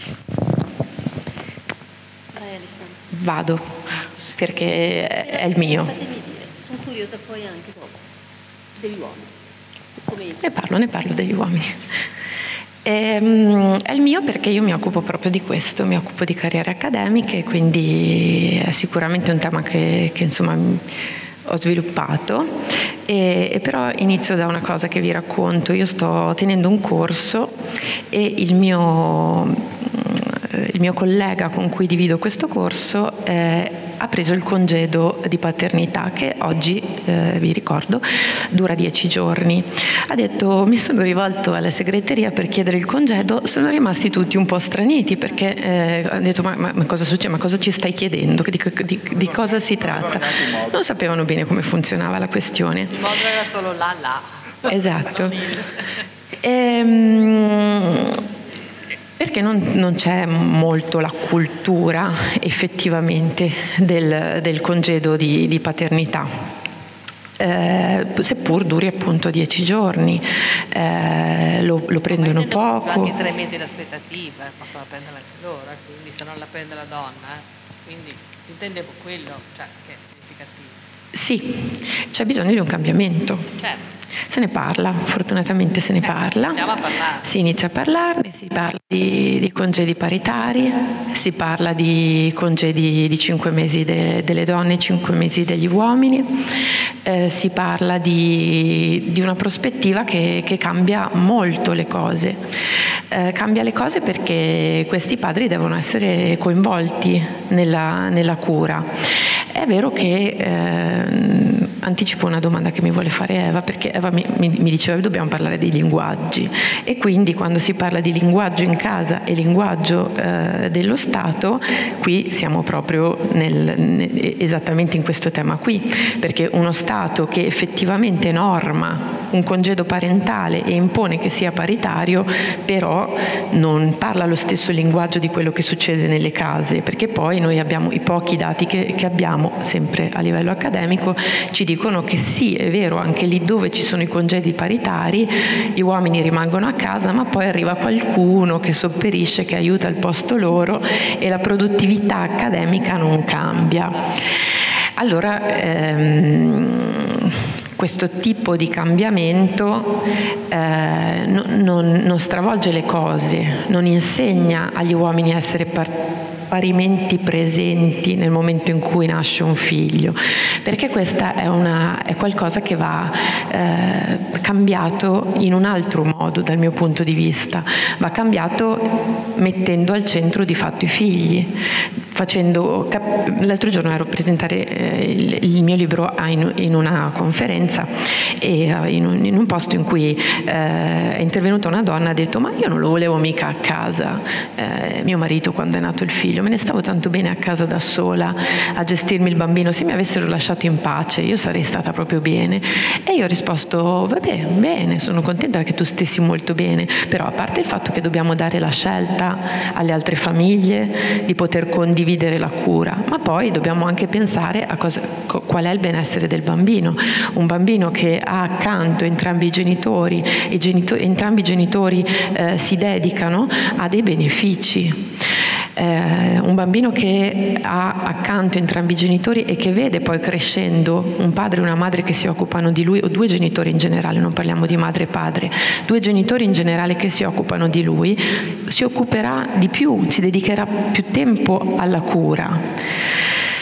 Vado perché è il mio. Fatemi dire, sono curiosa poi anche dopo degli uomini. Come... Ne parlo, ne parlo degli uomini. Ehm, è il mio perché io mi occupo proprio di questo, mi occupo di carriere accademiche, quindi è sicuramente un tema che, che insomma ho sviluppato, e, e però inizio da una cosa che vi racconto. Io sto tenendo un corso e il mio, il mio collega con cui divido questo corso eh, ha preso il congedo di paternità, che oggi, eh, vi ricordo, dura dieci giorni. Ha detto: mi sono rivolto alla segreteria per chiedere il congedo, sono rimasti tutti un po' straniti, perché eh, ha detto ma, ma, ma cosa succede, ma cosa ci stai chiedendo, di, di, di cosa si tratta? Non sapevano bene come funzionava la questione. Il modulo era solo là là. Esatto. ehm, perché non, non c'è molto la cultura effettivamente del, del congedo di, di paternità, eh, seppur duri appunto dieci giorni, eh, lo, lo prendono poco. Anche tre mesi d'aspettativa, possono prendere anche loro, quindi se non la prende la donna, eh. Quindi intendevo quello, cioè che è significativo. Sì, c'è bisogno di un cambiamento. Certo. Se ne parla, fortunatamente se ne parla. Iniziamo a parlare. Si inizia a parlarne, si parla di, di congedi paritari, si parla di congedi di cinque mesi de, delle donne e cinque mesi degli uomini, eh, si parla di, di una prospettiva che, che cambia molto le cose. Eh, cambia le cose perché questi padri devono essere coinvolti nella, nella cura. È vero che eh, anticipo una domanda che mi vuole fare Eva, perché Eva mi, mi, mi diceva che dobbiamo parlare dei linguaggi, e quindi quando si parla di linguaggio in casa e linguaggio eh, dello Stato, qui siamo proprio nel, nel, esattamente in questo tema qui, perché uno Stato che effettivamente norma un congedo parentale e impone che sia paritario, però non parla lo stesso linguaggio di quello che succede nelle case, perché poi noi abbiamo i pochi dati che, che abbiamo, sempre a livello accademico, ci dicono che sì, è vero, anche lì dove ci sono i congedi paritari, gli uomini rimangono a casa, ma poi arriva qualcuno che sopperisce, che aiuta al posto loro, e la produttività accademica non cambia. Allora, ehm, questo tipo di cambiamento eh, no, non, non stravolge le cose, non insegna agli uomini a essere partecipanti parimenti presenti nel momento in cui nasce un figlio, perché questa è, una, è qualcosa che va eh, cambiato in un altro modo dal mio punto di vista, va cambiato mettendo al centro di fatto i figli. Facendo, l'altro giorno ero a presentare eh, il, il mio libro in, in una conferenza e in un, in un posto in cui eh, è intervenuta una donna e ha detto: ma io non lo volevo mica a casa, eh, mio marito, quando è nato il figlio, me ne stavo tanto bene a casa da sola a gestirmi il bambino, se mi avessero lasciato in pace io sarei stata proprio bene. E io ho risposto: vabbè, bene, sono contenta che tu stessi molto bene, però a parte il fatto che dobbiamo dare la scelta alle altre famiglie di poter condividere la cura, ma poi dobbiamo anche pensare a cosa, qual è il benessere del bambino. Un bambino che ha accanto entrambi i genitori e genitori, entrambi i genitori eh, si dedicano, ha dei benefici. Eh, un bambino che ha accanto entrambi i genitori e che vede poi crescendo un padre e una madre che si occupano di lui, o due genitori in generale, non parliamo di madre e padre, due genitori in generale che si occupano di lui, si occuperà di più, si dedicherà più tempo alla cura.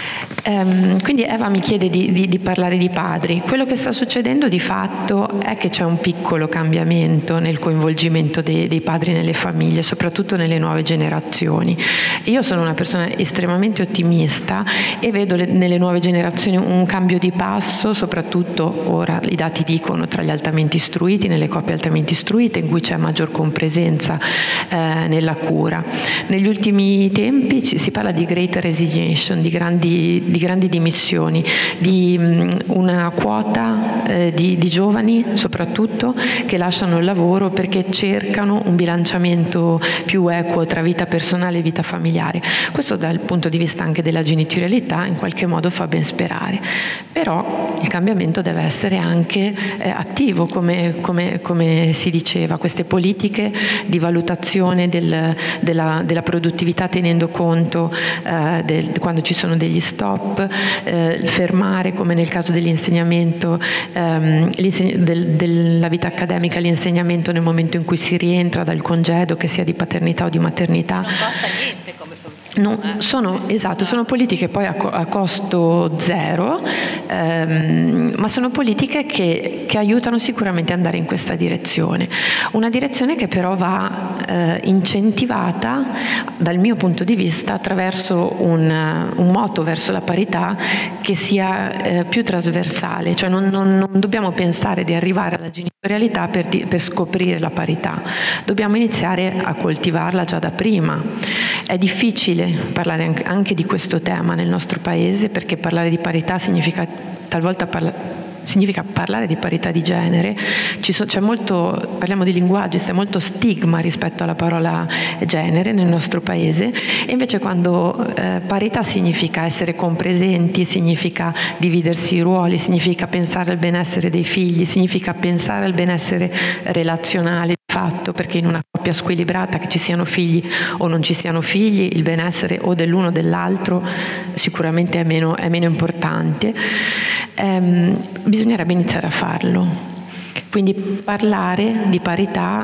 Um, quindi Eva mi chiede di, di, di parlare di padri. Quello che sta succedendo di fatto è che c'è un piccolo cambiamento nel coinvolgimento dei, dei padri nelle famiglie, soprattutto nelle nuove generazioni. Io sono una persona estremamente ottimista e vedo le, nelle nuove generazioni un cambio di passo, soprattutto ora i dati dicono tra gli altamente istruiti, nelle coppie altamente istruite, in cui c'è maggior compresenza eh, nella cura. Negli ultimi tempi ci, si parla di great resignation, di grandi di grandi dimissioni, di mh, una quota eh, di, di giovani soprattutto che lasciano il lavoro perché cercano un bilanciamento più equo tra vita personale e vita familiare. Questo dal punto di vista anche della genitorialità in qualche modo fa ben sperare, però il cambiamento deve essere anche eh, attivo, come, come, come si diceva, queste politiche di valutazione del, della, della produttività tenendo conto eh, del, quando ci sono degli stop, Eh, fermare, come nel caso dell'insegnamento ehm, del, della vita accademica, l'insegnamento nel momento in cui si rientra dal congedo, che sia di paternità o di maternità. Non costa niente come soluzione. No, sono, esatto, sono politiche poi a, a costo zero, ehm, ma sono politiche che, che aiutano sicuramente ad andare in questa direzione. Una direzione che però va eh, incentivata dal mio punto di vista attraverso un, un moto verso la parità che sia eh, più trasversale, cioè non, non, non dobbiamo pensare di arrivare alla genitorialità per, di, per scoprire la parità, dobbiamo iniziare a coltivarla già da prima. È difficile parlare anche di questo tema nel nostro paese, perché parlare di parità significa talvolta parlare significa parlare di parità di genere. Ci so, c'è molto, parliamo di linguaggi, c'è molto stigma rispetto alla parola genere nel nostro paese, e invece quando eh, parità significa essere compresenti, significa dividersi i ruoli, significa pensare al benessere dei figli, significa pensare al benessere relazionale di fatto, perché in una coppia squilibrata, che ci siano figli o non ci siano figli, il benessere o dell'uno o dell'altro sicuramente è meno, è meno importante. Ehm, bisognerebbe iniziare a farlo, quindi parlare di parità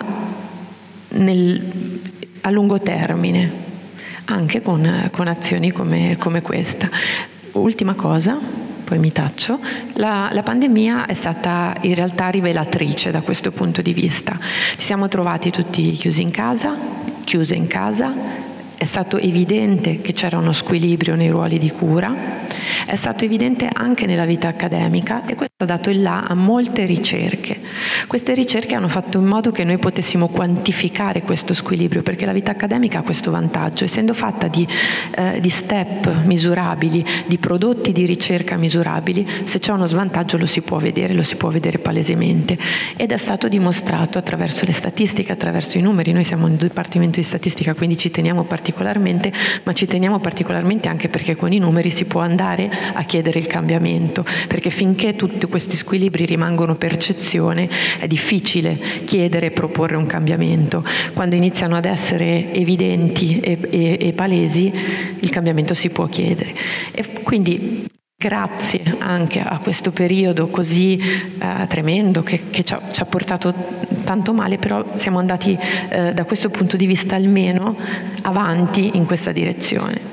nel, a lungo termine, anche con, con azioni come, come questa. Ultima cosa, poi mi taccio, la, la pandemia è stata in realtà rivelatrice da questo punto di vista. Ci siamo trovati tutti chiusi in casa, chiuse in casa, è stato evidente che c'era uno squilibrio nei ruoli di cura, È stato evidente anche nella vita accademica e questo ha dato il là a molte ricerche. Queste ricerche hanno fatto in modo che noi potessimo quantificare questo squilibrio, perché la vita accademica ha questo vantaggio, essendo fatta di, eh, di step misurabili, di prodotti di ricerca misurabili. Se c'è uno svantaggio lo si può vedere, lo si può vedere palesemente, ed è stato dimostrato attraverso le statistiche, attraverso i numeri. Noi siamo un dipartimento di statistica, quindi ci teniamo particolarmente, ma ci teniamo particolarmente anche perché con i numeri si può andare a chiedere il cambiamento, perché finché tutti questi squilibri rimangono percezione è difficile chiedere e proporre un cambiamento. Quando iniziano ad essere evidenti e, e, e palesi, il cambiamento si può chiedere. E quindi grazie anche a questo periodo così eh, tremendo che, che ci, ha, ci ha portato tanto male, però siamo andati eh, da questo punto di vista almeno avanti in questa direzione.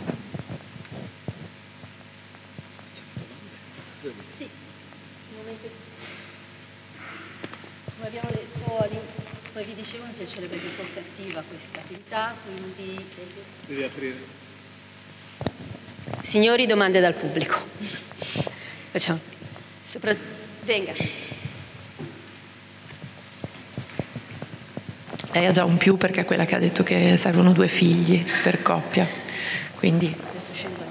Sì, come abbiamo detto, poi vi dicevo, mi piacerebbe che fosse attiva questa attività, quindi devi aprire. Signori, domande dal pubblico. Facciamo. Sopra... Venga. Lei ha già un più perché è quella che ha detto che servono due figli per coppia. Quindi. Adesso scendo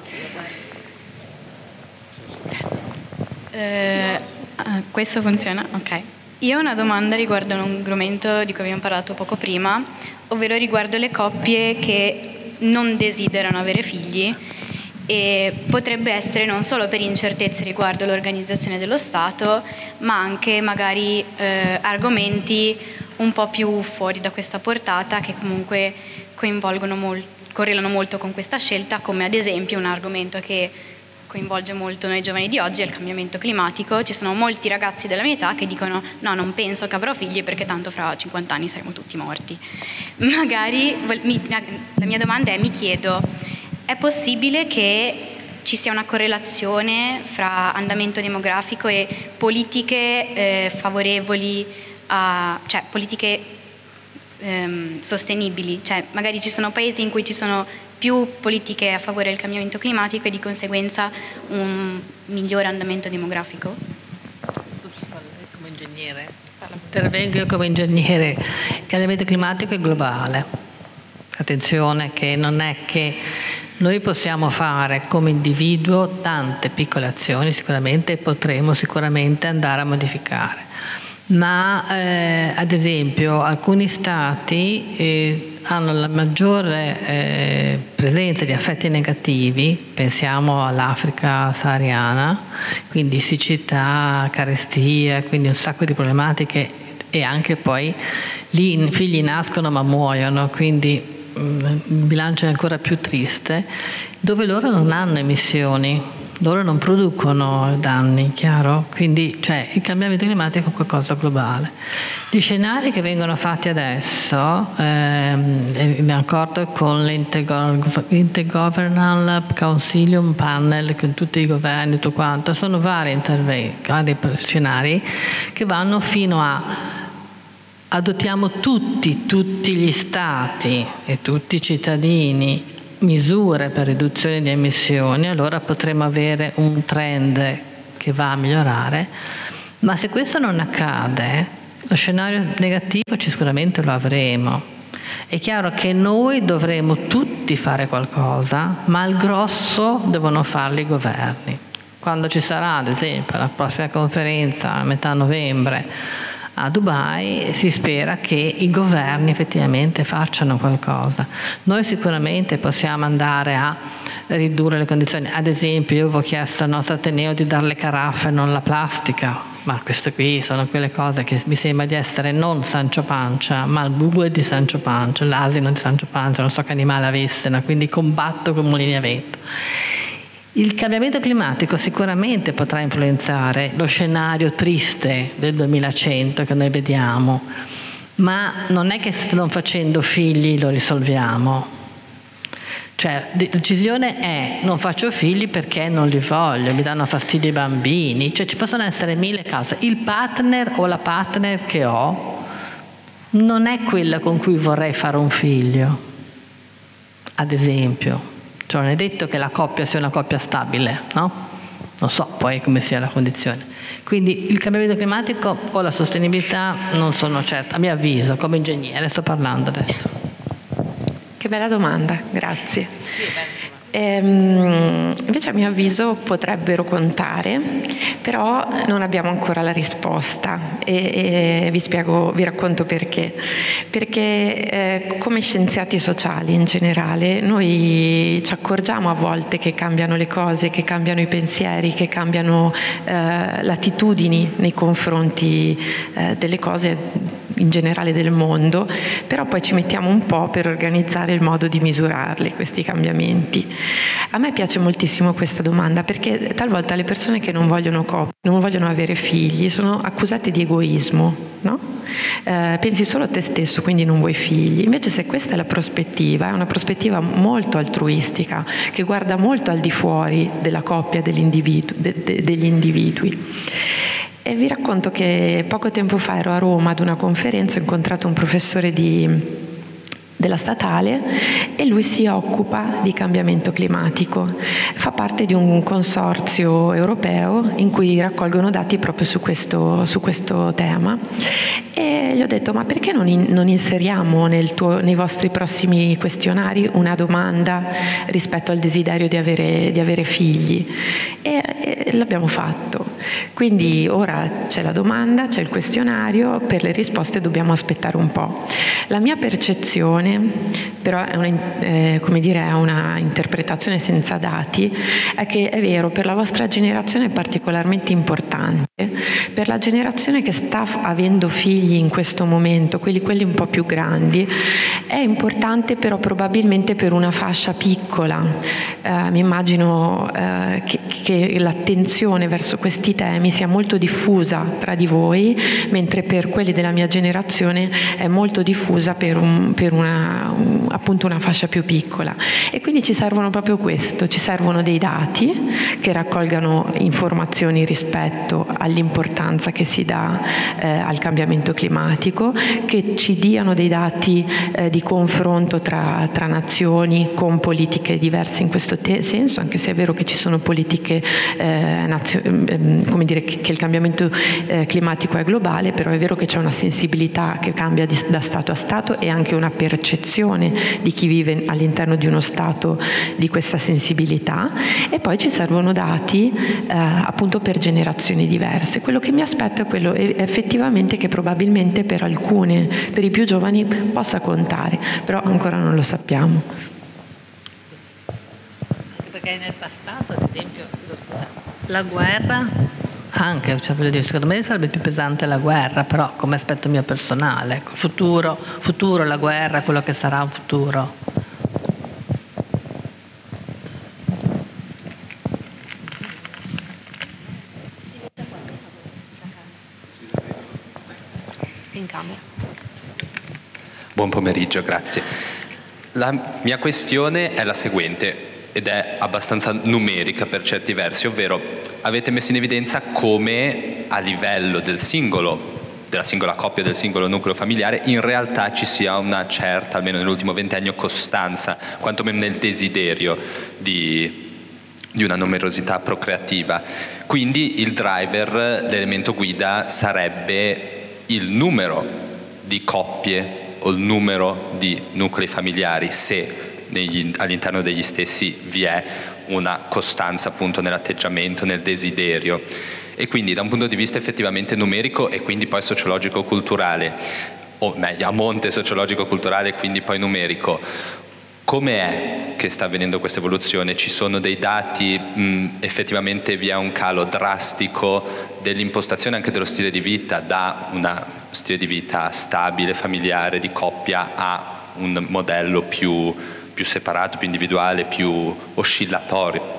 anch'io. Grazie. Eh, questo funziona? Ok. Io ho una domanda riguardo un argomento di cui abbiamo parlato poco prima, ovvero riguardo le coppie che non desiderano avere figli. E potrebbe essere non solo per incertezze riguardo l'organizzazione dello Stato, ma anche magari eh, argomenti un po' più fuori da questa portata che comunque coinvolgono mol- correlano molto con questa scelta, come ad esempio un argomento che coinvolge molto noi giovani di oggi è il cambiamento climatico. Ci sono molti ragazzi della mia età che dicono no, non penso che avrò figli perché tanto fra cinquanta anni saremo tutti morti. Magari mi, la mia domanda è, mi chiedo, è possibile che ci sia una correlazione fra andamento demografico e politiche eh, favorevoli a, cioè politiche ehm, sostenibili? Cioè magari ci sono paesi in cui ci sono più politiche a favore del cambiamento climatico e di conseguenza un migliore andamento demografico? Come ingegnere, intervengo io come ingegnere. Il cambiamento climatico è globale. Attenzione che non è che noi possiamo fare come individuo tante piccole azioni, sicuramente potremo sicuramente andare a modificare, ma eh, ad esempio alcuni stati eh, hanno la maggiore eh, presenza di effetti negativi, pensiamo all'Africa sahariana, quindi siccità, carestia, quindi un sacco di problematiche, e anche poi lì i figli nascono ma muoiono, quindi il bilancio è ancora più triste, dove loro non hanno emissioni, loro non producono danni, chiaro? Quindi cioè, il cambiamento climatico è qualcosa globale. Gli scenari che vengono fatti adesso, ehm, in accordo con l'Intergovernmental Councilium Panel, con tutti i governi e tutto quanto, sono vari interventi, vari scenari che vanno fino a adottiamo tutti, tutti gli stati e tutti i cittadini misure per riduzione di emissioni, allora potremo avere un trend che va a migliorare. Ma se questo non accade, lo scenario negativo sicuramente lo avremo. È chiaro che noi dovremo tutti fare qualcosa, ma il grosso devono farlo i governi. Quando ci sarà, ad esempio, la prossima conferenza a metà novembre a Dubai, si spera che i governi effettivamente facciano qualcosa. Noi sicuramente possiamo andare a ridurre le condizioni. Ad esempio, io avevo chiesto al nostro Ateneo di dare le caraffe e non la plastica, ma queste qui sono quelle cose che mi sembra di essere non Sancio Pancia, ma il bue di Sancio Pancia, l'asino di Sancio Pancia, non so che animale avesse, no? Quindi combatto con mulini a vento. Il cambiamento climatico sicuramente potrà influenzare lo scenario triste del duemilacento che noi vediamo, ma non è che non facendo figli lo risolviamo. Cioè, la decisione è: non faccio figli perché non li voglio, mi danno fastidio i bambini. Cioè, ci possono essere mille cause. Il partner o la partner che ho non è quella con cui vorrei fare un figlio, ad esempio. Cioè non è detto che la coppia sia una coppia stabile, no? Non so poi come sia la condizione. Quindi il cambiamento climatico o la sostenibilità non sono certa, a mio avviso, come ingegnere, sto parlando adesso. Che bella domanda, grazie. Ehm, invece a mio avviso potrebbero contare, però non abbiamo ancora la risposta e, e vi spiego, vi racconto perché. Perché eh, come scienziati sociali in generale noi ci accorgiamo a volte che cambiano le cose, che cambiano i pensieri, che cambiano eh, l'attitudini nei confronti eh, delle cose in generale del mondo, però poi ci mettiamo un po' per organizzare il modo di misurarli, questi cambiamenti. A me piace moltissimo questa domanda perché talvolta le persone che non vogliono coppie, non vogliono avere figli, sono accusate di egoismo, no? Eh, pensi solo a te stesso, quindi non vuoi figli. Invece se questa è la prospettiva, è una prospettiva molto altruistica, che guarda molto al di fuori della coppia dell'individuo, de, de, degli individui. E vi racconto che poco tempo fa ero a Roma ad una conferenza, ho incontrato un professore di della statale e lui si occupa di cambiamento climatico, fa parte di un consorzio europeo in cui raccolgono dati proprio su questo, su questo tema e gli ho detto ma perché non, in, non inseriamo nel tuo, nei vostri prossimi questionari una domanda rispetto al desiderio di avere, di avere figli e, e l'abbiamo fatto, quindi ora c'è la domanda, c'è il questionario, per le risposte dobbiamo aspettare un po'. La mia percezione però è una, eh, come dire, è una interpretazione senza dati, è che è vero, per la vostra generazione è particolarmente importante, per la generazione che sta avendo figli in questo momento, quelli, quelli un po' più grandi, è importante però probabilmente per una fascia piccola. Eh, mi immagino eh, che, che l'attenzione verso questi temi sia molto diffusa tra di voi, mentre per quelli della mia generazione è molto diffusa per, un, per una appunto una fascia più piccola e quindi ci servono proprio questo, ci servono dei dati che raccolgano informazioni rispetto all'importanza che si dà eh, al cambiamento climatico, che ci diano dei dati eh, di confronto tra, tra nazioni con politiche diverse in questo te- senso, anche se è vero che ci sono politiche eh, nazio- eh, come dire che, che il cambiamento eh, climatico è globale, però è vero che c'è una sensibilità che cambia di, da Stato a Stato e anche una percezione di chi vive all'interno di uno stato di questa sensibilità e poi ci servono dati eh, appunto per generazioni diverse. Quello che mi aspetto è quello effettivamente che probabilmente per alcune, per i più giovani possa contare, però ancora non lo sappiamo. Anche perché nel passato, ad esempio, la guerra anche, cioè, voglio dire, secondo me sarebbe più pesante la guerra, però come aspetto mio personale, ecco, futuro, futuro, la guerra, quello che sarà un futuro. In camera. Buon pomeriggio, grazie. La mia questione è la seguente ed è abbastanza numerica per certi versi, ovvero avete messo in evidenza come a livello del singolo, della singola coppia, del singolo nucleo familiare, in realtà ci sia una certa, almeno nell'ultimo ventennio, costanza, quantomeno nel desiderio di, di una numerosità procreativa. Quindi il driver, l'elemento guida, sarebbe il numero di coppie o il numero di nuclei familiari, se negli, all'interno degli stessi vi è una costanza appunto nell'atteggiamento, nel desiderio. E quindi da un punto di vista effettivamente numerico e quindi poi sociologico-culturale, o meglio a monte sociologico-culturale e quindi poi numerico, come è che sta avvenendo questa evoluzione? Ci sono dei dati, mh, effettivamente vi è un calo drastico dell'impostazione anche dello stile di vita, da uno stile di vita stabile, familiare, di coppia, a un modello più, più separato, più individuale, più oscillatorio?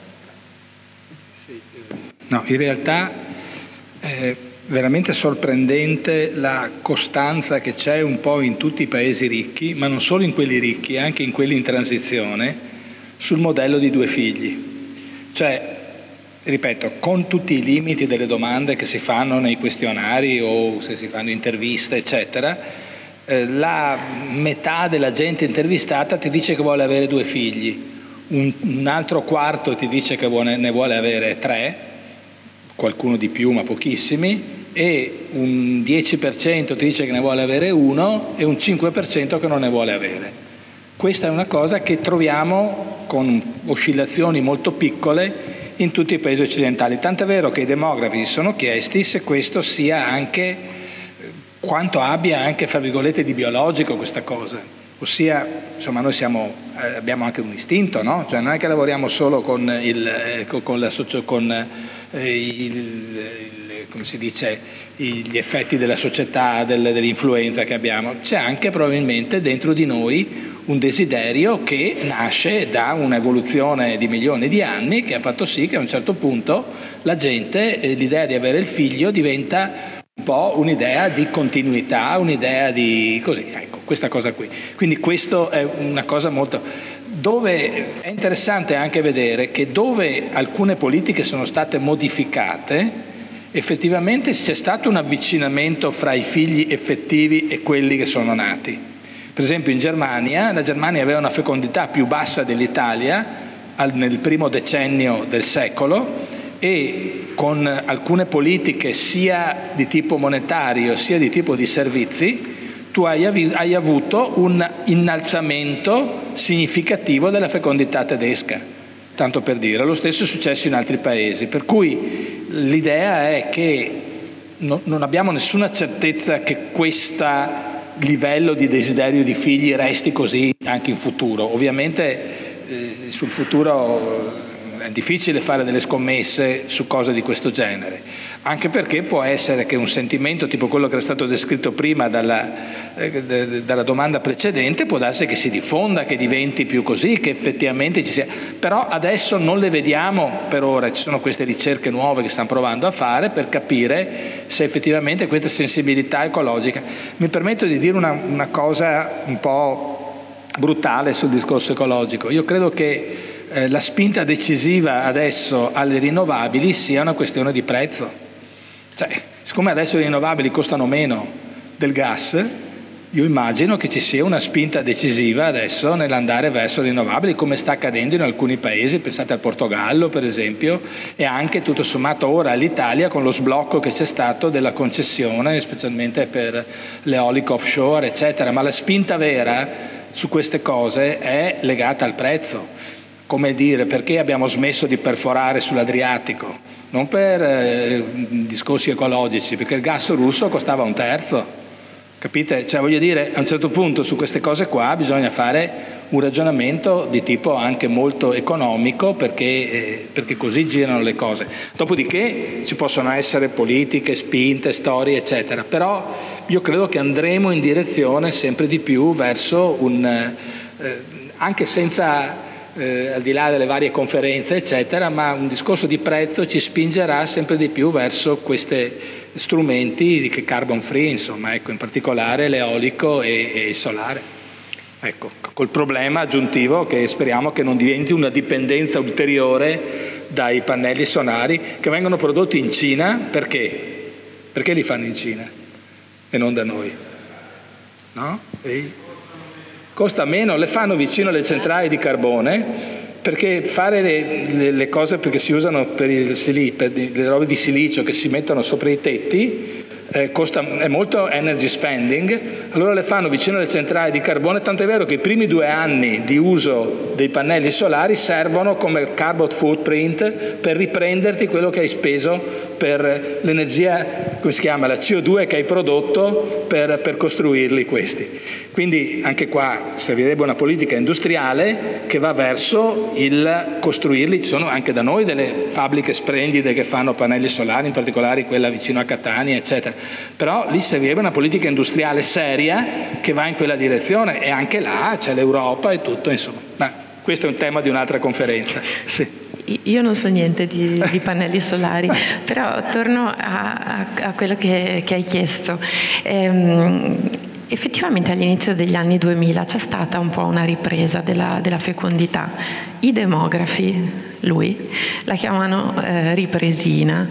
No, in realtà è veramente sorprendente la costanza che c'è un po' in tutti i paesi ricchi, ma non solo in quelli ricchi, anche in quelli in transizione, sul modello di due figli. Cioè, ripeto, con tutti i limiti delle domande che si fanno nei questionari o se si fanno interviste, eccetera, eh, la metà della gente intervistata ti dice che vuole avere due figli. un, un altro quarto ti dice che vuole, ne vuole avere tre, qualcuno di più ma pochissimi, e un dieci per cento ti dice che ne vuole avere uno e un cinque per cento che non ne vuole avere. Questa è una cosa che troviamo con oscillazioni molto piccole in tutti i paesi occidentali, tant'è vero che i demografi si sono chiesti se questo sia anche, quanto abbia anche, fra virgolette, di biologico questa cosa, ossia, insomma, noi siamo, eh, abbiamo anche un istinto, no? Cioè non è che lavoriamo solo con, il, eh, con, la, con eh, il, il, come si dice, gli effetti della società, del, dell'influenza che abbiamo, c'è anche probabilmente dentro di noi un desiderio che nasce da un'evoluzione di milioni di anni che ha fatto sì che a un certo punto la gente, eh, l'idea di avere il figlio diventa un po' un'idea di continuità, un'idea di così, ecco, questa cosa qui. Quindi questo è una cosa molto... Dove è interessante anche vedere che dove alcune politiche sono state modificate, effettivamente c'è stato un avvicinamento fra i figli effettivi e quelli che sono nati. Per esempio in Germania, la Germania aveva una fecondità più bassa dell'Italia nel primo decennio del secolo e con alcune politiche sia di tipo monetario sia di tipo di servizi tu hai, av- hai avuto un innalzamento significativo della fecondità tedesca, tanto per dire. Lo stesso è successo in altri paesi, per cui l'idea è che no, non abbiamo nessuna certezza che questo livello di desiderio di figli resti così anche in futuro. Ovviamente eh, sul futuro è difficile fare delle scommesse su cose di questo genere, anche perché può essere che un sentimento tipo quello che era stato descritto prima dalla, eh, dalla domanda precedente può darsi che si diffonda, che diventi più così, che effettivamente ci sia, però adesso non le vediamo per ora. Ci sono queste ricerche nuove che stanno provando a fare per capire se effettivamente questa sensibilità ecologica. Mi permetto di dire una, una cosa un po' brutale sul discorso ecologico. Io credo che eh, la spinta decisiva adesso alle rinnovabili sia una questione di prezzo. Cioè, siccome adesso le rinnovabili costano meno del gas, io immagino che ci sia una spinta decisiva adesso nell'andare verso le rinnovabili, come sta accadendo in alcuni paesi, pensate al Portogallo per esempio, e anche tutto sommato ora all'Italia con lo sblocco che c'è stato della concessione, specialmente per l'eolico offshore, eccetera. Ma la spinta vera su queste cose è legata al prezzo. Come dire, perché abbiamo smesso di perforare sull'Adriatico? Non per eh, discorsi ecologici, perché il gas russo costava un terzo, capite? Cioè voglio dire, a un certo punto su queste cose qua bisogna fare un ragionamento di tipo anche molto economico, perché, eh, perché così girano le cose. Dopodiché ci possono essere politiche, spinte, storie, eccetera, però io credo che andremo in direzione sempre di più verso un, eh, anche senza... Eh, al di là delle varie conferenze eccetera, ma un discorso di prezzo ci spingerà sempre di più verso questi strumenti di carbon free, insomma, ecco, in particolare l'eolico e, e il solare, ecco, col problema aggiuntivo che speriamo che non diventi una dipendenza ulteriore dai pannelli solari che vengono prodotti in Cina. Perché? Perché li fanno in Cina e non da noi? No? E costa meno, le fanno vicino alle centrali di carbone, perché fare le, le, le cose perché si usano per, il sili, per le robe di silicio che si mettono sopra i tetti eh, costa, è molto energy spending, allora le fanno vicino alle centrali di carbone, tant'è vero che i primi due anni di uso dei pannelli solari servono come carbon footprint per riprenderti quello che hai speso per l'energia, come si chiama, la C O due che hai prodotto per, per costruirli questi. Quindi anche qua servirebbe una politica industriale che va verso il costruirli. Ci sono anche da noi delle fabbriche splendide che fanno pannelli solari, in particolare quella vicino a Catania, eccetera. Però lì servirebbe una politica industriale seria che va in quella direzione, e anche là c'è l'Europa e tutto, insomma. Ma questo è un tema di un'altra conferenza. Sì. Io non so niente di, di pannelli solari, però torno a, a, a quello che, che hai chiesto. Ehm, effettivamente all'inizio degli anni duemila c'è stata un po' una ripresa della, della fecondità. I demografi lui, la chiamano eh, ripresina.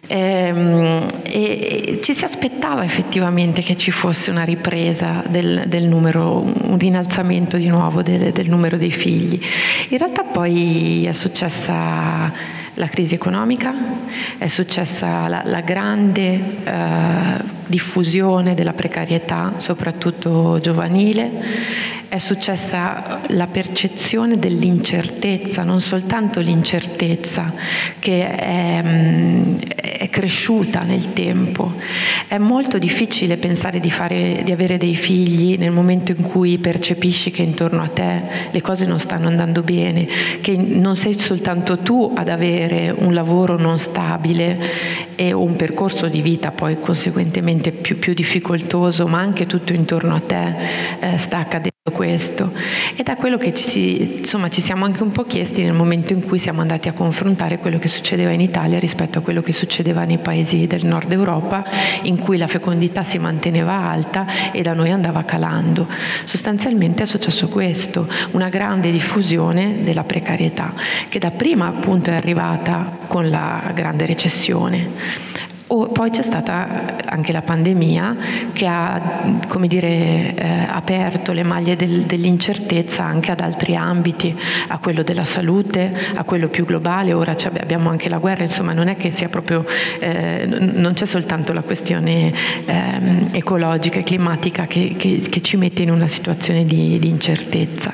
E, e ci si aspettava effettivamente che ci fosse una ripresa del, del numero, un innalzamento di nuovo del, del numero dei figli. In realtà poi è successa la crisi economica, è successa la, la grande eh, diffusione della precarietà, soprattutto giovanile, è successa la percezione dell'incertezza, non soltanto l'incertezza che è, è cresciuta nel tempo. È molto difficile pensare di, fare, di avere dei figli nel momento in cui percepisci che intorno a te le cose non stanno andando bene, che non sei soltanto tu ad avere un lavoro non stabile e un percorso di vita poi conseguentemente più, più difficoltoso, ma anche tutto intorno a te eh, sta accadendo questo. E da quello che ci, insomma, ci siamo anche un po' chiesti nel momento in cui siamo andati a confrontare quello che succedeva in Italia rispetto a quello che succedeva nei paesi del nord Europa, in cui la fecondità si manteneva alta e da noi andava calando. Sostanzialmente è successo questo, una grande diffusione della precarietà, che dapprima appunto è arrivata con la grande recessione. O poi c'è stata anche la pandemia che ha, come dire, eh, aperto le maglie del, dell'incertezza anche ad altri ambiti, a quello della salute, a quello più globale. Ora abbiamo anche la guerra, insomma non è che sia proprio, eh, non c'è soltanto la questione eh, ecologica e climatica che, che, che ci mette in una situazione di, di incertezza.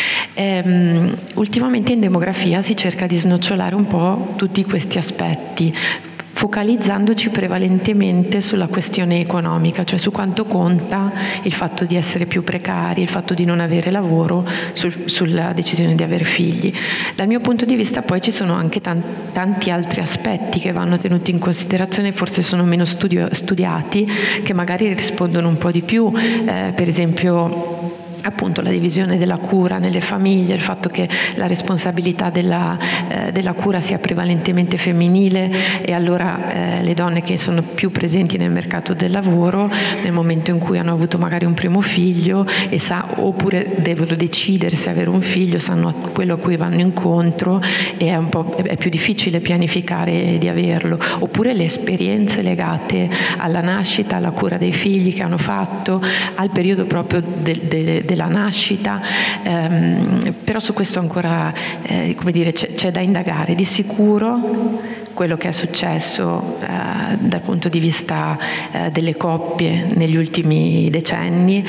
Ehm, ultimamente in demografia si cerca di snocciolare un po' tutti questi aspetti, focalizzandoci prevalentemente sulla questione economica, cioè su quanto conta il fatto di essere più precari, il fatto di non avere lavoro, sul, sulla decisione di avere figli. Dal mio punto di vista poi ci sono anche tanti, tanti altri aspetti che vanno tenuti in considerazione, forse sono meno studio, studiati, che magari rispondono un po' di più, eh, per esempio appunto la divisione della cura nelle famiglie, il fatto che la responsabilità della, eh, della cura sia prevalentemente femminile e allora eh, le donne che sono più presenti nel mercato del lavoro nel momento in cui hanno avuto magari un primo figlio e sa, oppure devono decidere se avere un figlio, sanno quello a cui vanno incontro e è, un po', è più difficile pianificare di averlo, oppure le esperienze legate alla nascita, alla cura dei figli che hanno fatto, al periodo proprio del, del, del della nascita, ehm, però su questo ancora eh, come dire, c'è, c'è da indagare. Di sicuro quello che è successo eh, dal punto di vista eh, delle coppie negli ultimi decenni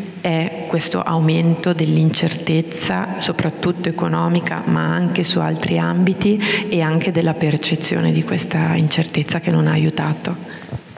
è questo aumento dell'incertezza, soprattutto economica, ma anche su altri ambiti, e anche della percezione di questa incertezza che non ha aiutato.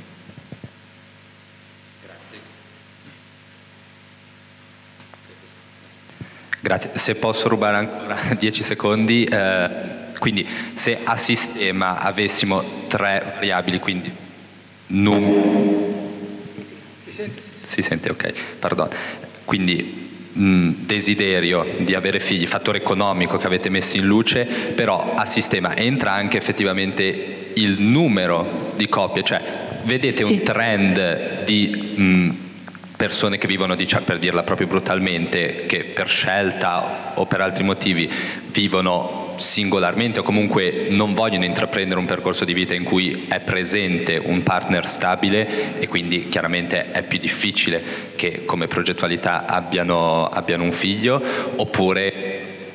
Grazie. Se posso rubare ancora dieci secondi, eh, quindi se a sistema avessimo tre variabili, quindi num... Si sente? Si sente, ok, perdono. Quindi mh, desiderio di avere figli, fattore economico che avete messo in luce, però a sistema entra anche effettivamente il numero di coppie, cioè vedete sì. un trend di... Mh, persone che vivono, diciamo, per dirla proprio brutalmente, che per scelta o per altri motivi vivono singolarmente o comunque non vogliono intraprendere un percorso di vita in cui è presente un partner stabile, e quindi chiaramente è più difficile che come progettualità abbiano, abbiano un figlio, oppure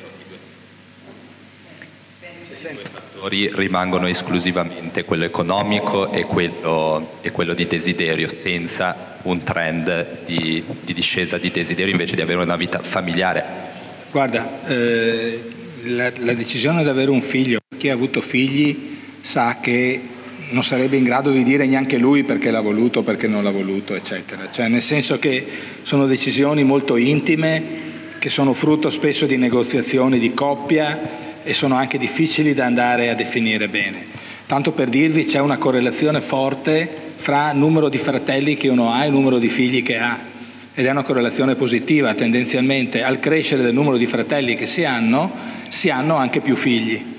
rimangono esclusivamente quello economico e quello, e quello di desiderio, senza un trend di, di discesa di desiderio invece di avere una vita familiare. Guarda, eh, la, la decisione di avere un figlio, chi ha avuto figli sa che non sarebbe in grado di dire neanche lui perché l'ha voluto, perché non l'ha voluto, eccetera. Cioè, nel senso che sono decisioni molto intime, che sono frutto spesso di negoziazioni di coppia, e sono anche difficili da andare a definire bene. Tanto per dirvi, c'è una correlazione forte fra il numero di fratelli che uno ha e il numero di figli che ha, ed è una correlazione positiva. Tendenzialmente al crescere del numero di fratelli che si hanno, si hanno anche più figli,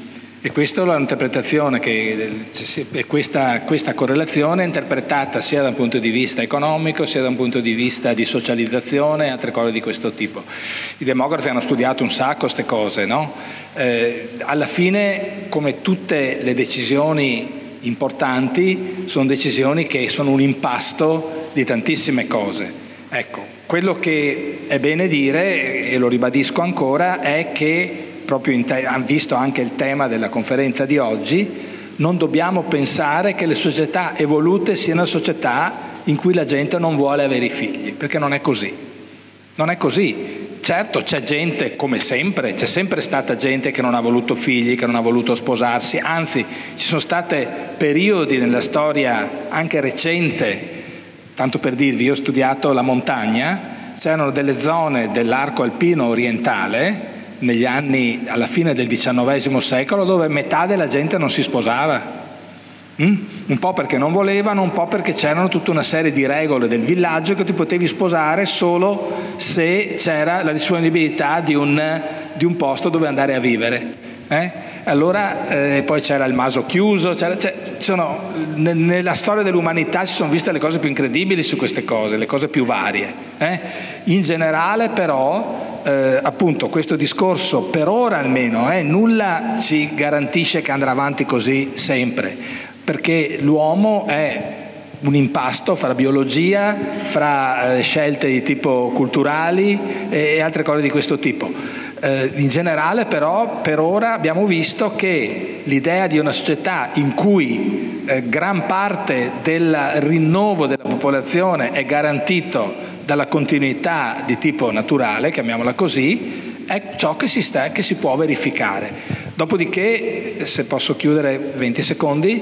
E questa è l'interpretazione che questa, questa correlazione è interpretata sia da un punto di vista economico, sia da un punto di vista di socializzazione e altre cose di questo tipo. I demografi hanno studiato un sacco queste cose, no? Eh, alla fine, come tutte le decisioni importanti, sono decisioni che sono un impasto di tantissime cose. Ecco, quello che è bene dire, e lo ribadisco ancora, è che proprio in te- visto anche il tema della conferenza di oggi, non dobbiamo pensare che le società evolute siano società in cui la gente non vuole avere i figli, perché non è così. Non è così. Certo, c'è gente, come sempre, c'è sempre stata gente che non ha voluto figli, che non ha voluto sposarsi, anzi ci sono stati periodi nella storia anche recente, tanto per dirvi, io ho studiato la montagna, c'erano delle zone dell'arco alpino orientale negli anni, alla fine del diciannovesimo secolo, dove metà della gente non si sposava. Mm? Un po' perché non volevano, un po' perché c'erano tutta una serie di regole del villaggio che ti potevi sposare solo se c'era la disponibilità di un, di un posto dove andare a vivere. Eh? Allora eh, poi c'era il maso chiuso, c'era, cioè, sono, ne, nella storia dell'umanità si sono viste le cose più incredibili su queste cose, le cose più varie. Eh? In generale però Eh, appunto questo discorso per ora almeno eh, nulla ci garantisce che andrà avanti così sempre, perché l'uomo è un impasto fra biologia, fra eh, scelte di tipo culturali e altre cose di questo tipo. Eh, in generale però per ora abbiamo visto che l'idea di una società in cui eh, gran parte del rinnovo della popolazione è garantito dalla continuità di tipo naturale, chiamiamola così, è ciò che si, sta, che si può verificare. Dopodiché, se posso chiudere venti secondi,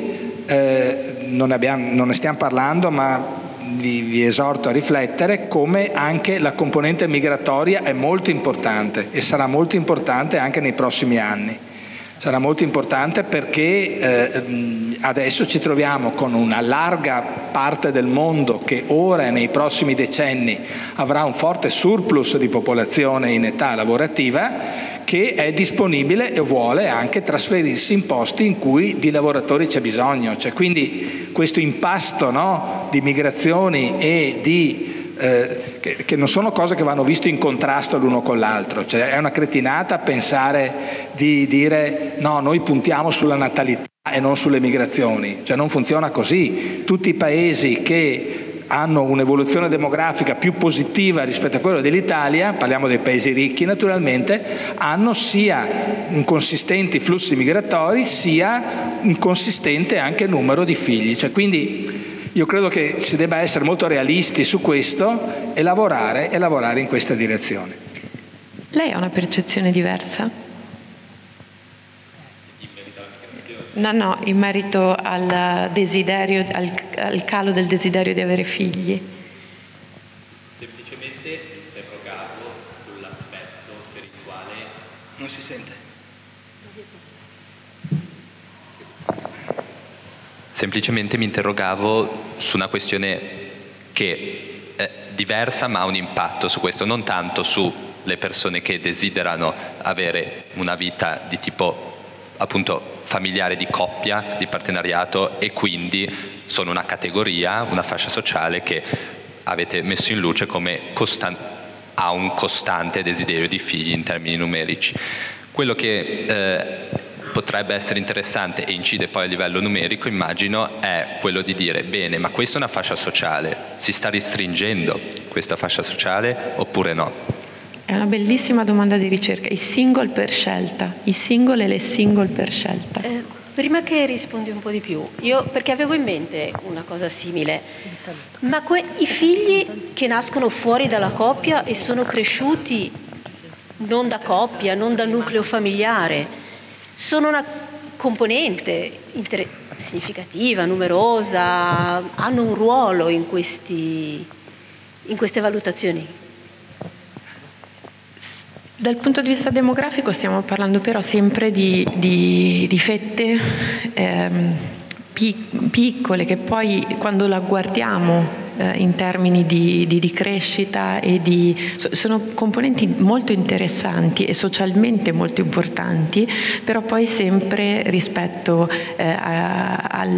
eh, non, ne abbiamo, non ne stiamo parlando, ma vi, vi esorto a riflettere come anche la componente migratoria è molto importante e sarà molto importante anche nei prossimi anni. Sarà molto importante perché eh, adesso ci troviamo con una larga parte del mondo che ora e nei prossimi decenni avrà un forte surplus di popolazione in età lavorativa, che è disponibile e vuole anche trasferirsi in posti in cui di lavoratori c'è bisogno. Cioè, quindi questo impasto, no, di migrazioni e di Eh, che, che non sono cose che vanno viste in contrasto l'uno con l'altro, cioè è una cretinata pensare di dire no, noi puntiamo sulla natalità e non sulle migrazioni, cioè non funziona così. Tutti i paesi che hanno un'evoluzione demografica più positiva rispetto a quello dell'Italia, parliamo dei paesi ricchi naturalmente, hanno sia un consistenti flussi migratori sia un consistente anche numero di figli, cioè quindi io credo che si debba essere molto realisti su questo e lavorare, e lavorare in questa direzione. Lei ha una percezione diversa? No, no, in merito al desiderio, al, al calo del desiderio di avere figli. Semplicemente interrogavo sull'aspetto per il quale... Non si sente. Semplicemente mi interrogavo su una questione che è diversa ma ha un impatto su questo, non tanto sulle persone che desiderano avere una vita di tipo appunto familiare, di coppia, di partenariato, e quindi sono una categoria, una fascia sociale che avete messo in luce come costan- ha un costante desiderio di figli in termini numerici. Quello che eh, potrebbe essere interessante e incide poi a livello numerico, immagino, è quello di dire bene, ma questa è una fascia sociale, si sta restringendo questa fascia sociale oppure no? È una bellissima domanda di ricerca. I single per scelta, i single e le single per scelta. Eh, prima che rispondi un po' di più, io perché avevo in mente una cosa simile, ma que- i figli che nascono fuori dalla coppia e sono cresciuti non da coppia, non da nucleo familiare, sono una componente inter- significativa, numerosa, hanno un ruolo in, questi, in queste valutazioni. Dal punto di vista demografico stiamo parlando però sempre di, di, di fette ehm, pic- piccole che poi quando la guardiamo eh, in termini di, di, di crescita e di... sono componenti molto interessanti e socialmente molto importanti, però poi sempre rispetto eh, a,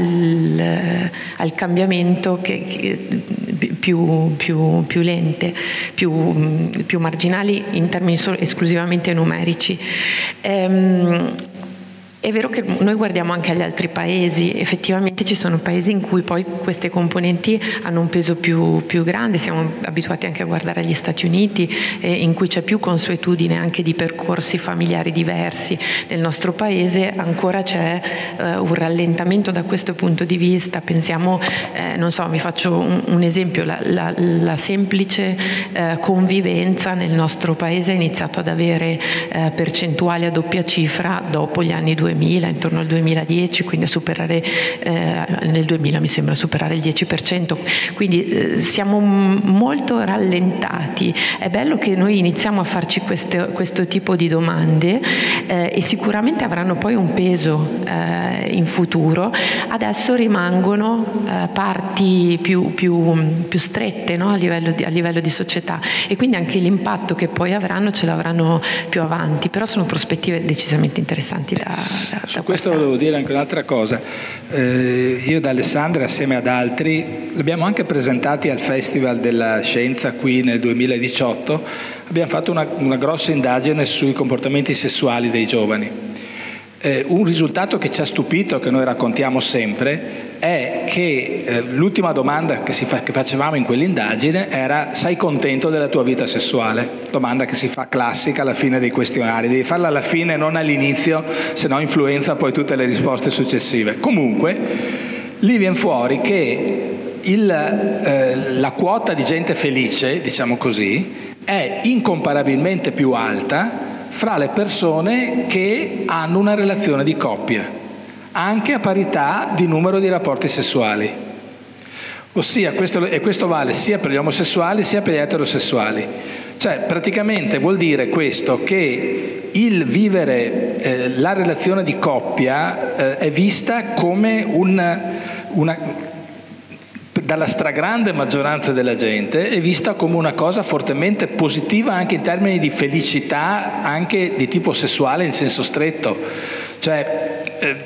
al, al cambiamento che, che più, più, più lente, più, più marginali in termini solo, esclusivamente numerici. Ehm, È vero che noi guardiamo anche agli altri paesi, effettivamente ci sono paesi in cui poi queste componenti hanno un peso più, più grande, siamo abituati anche a guardare agli Stati Uniti, eh, in cui c'è più consuetudine anche di percorsi familiari diversi. Nel nostro paese ancora c'è eh, un rallentamento da questo punto di vista, pensiamo, eh, non so, mi faccio un, un esempio, la, la, la semplice eh, convivenza nel nostro paese ha iniziato ad avere eh, percentuali a doppia cifra dopo gli anni duemila, intorno al duemiladieci, quindi a superare eh, nel duemila mi sembra superare il dieci per cento, quindi eh, siamo molto rallentati. È bello che noi iniziamo a farci queste, questo tipo di domande eh, e sicuramente avranno poi un peso eh, in futuro. Adesso rimangono eh, parti più, più, più strette, no? a, livello di, a livello di società, e quindi anche l'impatto che poi avranno ce l'avranno più avanti, però sono prospettive decisamente interessanti da Su questo volevo dire anche un'altra cosa. Eh, io da Alessandra, assieme ad altri, l'abbiamo anche presentati al Festival della Scienza qui nel duemiladiciotto, abbiamo fatto una, una grossa indagine sui comportamenti sessuali dei giovani. Eh, un risultato che ci ha stupito, che noi raccontiamo sempre, è che eh, l'ultima domanda che, si fa, che facevamo in quell'indagine era: sei contento della tua vita sessuale? Domanda che si fa classica alla fine dei questionari, devi farla alla fine, non all'inizio, se no influenza poi tutte le risposte successive. Comunque lì viene fuori che il, eh, la quota di gente felice, diciamo così, è incomparabilmente più alta fra le persone che hanno una relazione di coppia, anche a parità di numero di rapporti sessuali. Ossia, questo, e questo vale sia per gli omosessuali sia per gli eterosessuali. Cioè, praticamente vuol dire questo, che il vivere eh, la relazione di coppia eh, è vista come un, una... dalla stragrande maggioranza della gente è vista come una cosa fortemente positiva anche in termini di felicità, anche di tipo sessuale in senso stretto. Cioè, eh,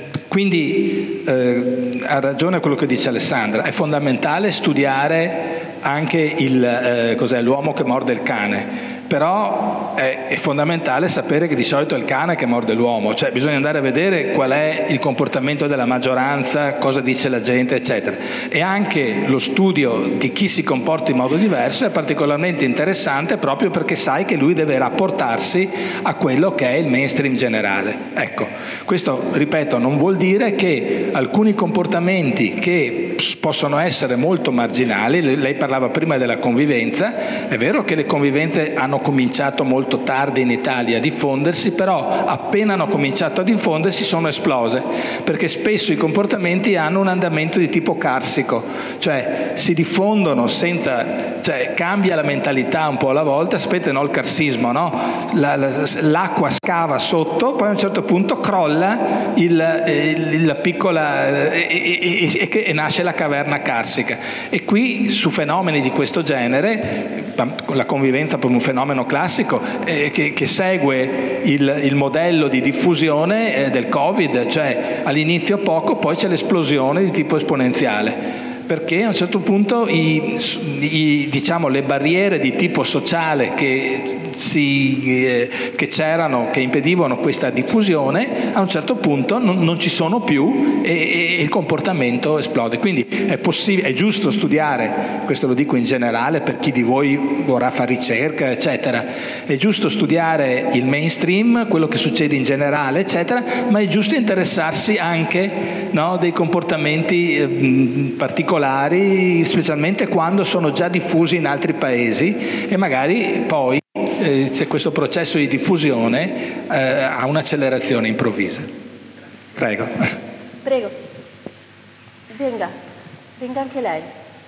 quindi eh, ha ragione quello che dice Alessandra, è fondamentale studiare anche il, eh, cos'è, l'uomo che morde il cane. Però è, è fondamentale sapere che di solito è il cane che morde l'uomo, cioè bisogna andare a vedere qual è il comportamento della maggioranza, cosa dice la gente, eccetera. E anche lo studio di chi si comporta in modo diverso è particolarmente interessante, proprio perché sai che lui deve rapportarsi a quello che è il mainstream generale. Ecco, questo, ripeto, non vuol dire che alcuni comportamenti che possono essere molto marginali, lei parlava prima della convivenza, è vero che le convivenze hanno cominciato molto tardi in Italia a diffondersi, però appena hanno cominciato a diffondersi sono esplose, perché spesso i comportamenti hanno un andamento di tipo carsico, cioè si diffondono senza, cioè cambia la mentalità un po' alla volta, aspetta, no, il carsismo, no? La, la, l'acqua scava sotto, poi a un certo punto crolla il, il, la piccola e, e, e, e, e nasce la caverna carsica. E qui su fenomeni di questo genere, la convivenza per un fenomeno classico eh, che, che segue il, il modello di diffusione eh, del Covid, cioè all'inizio poco, poi c'è l'esplosione di tipo esponenziale, perché a un certo punto i, i, diciamo, le barriere di tipo sociale che, si, eh, che c'erano, che impedivano questa diffusione, a un certo punto non, non ci sono più e, e il comportamento esplode. Quindi è, possibile, è giusto studiare, questo lo dico in generale per chi di voi vorrà fare ricerca, eccetera, è giusto studiare il mainstream, quello che succede in generale, eccetera, ma è giusto interessarsi anche, no, dei comportamenti eh, particolari, specialmente quando sono già diffusi in altri paesi e magari poi eh, c'è questo processo di diffusione eh, ha un'accelerazione improvvisa. Prego. Prego. Venga, venga anche lei.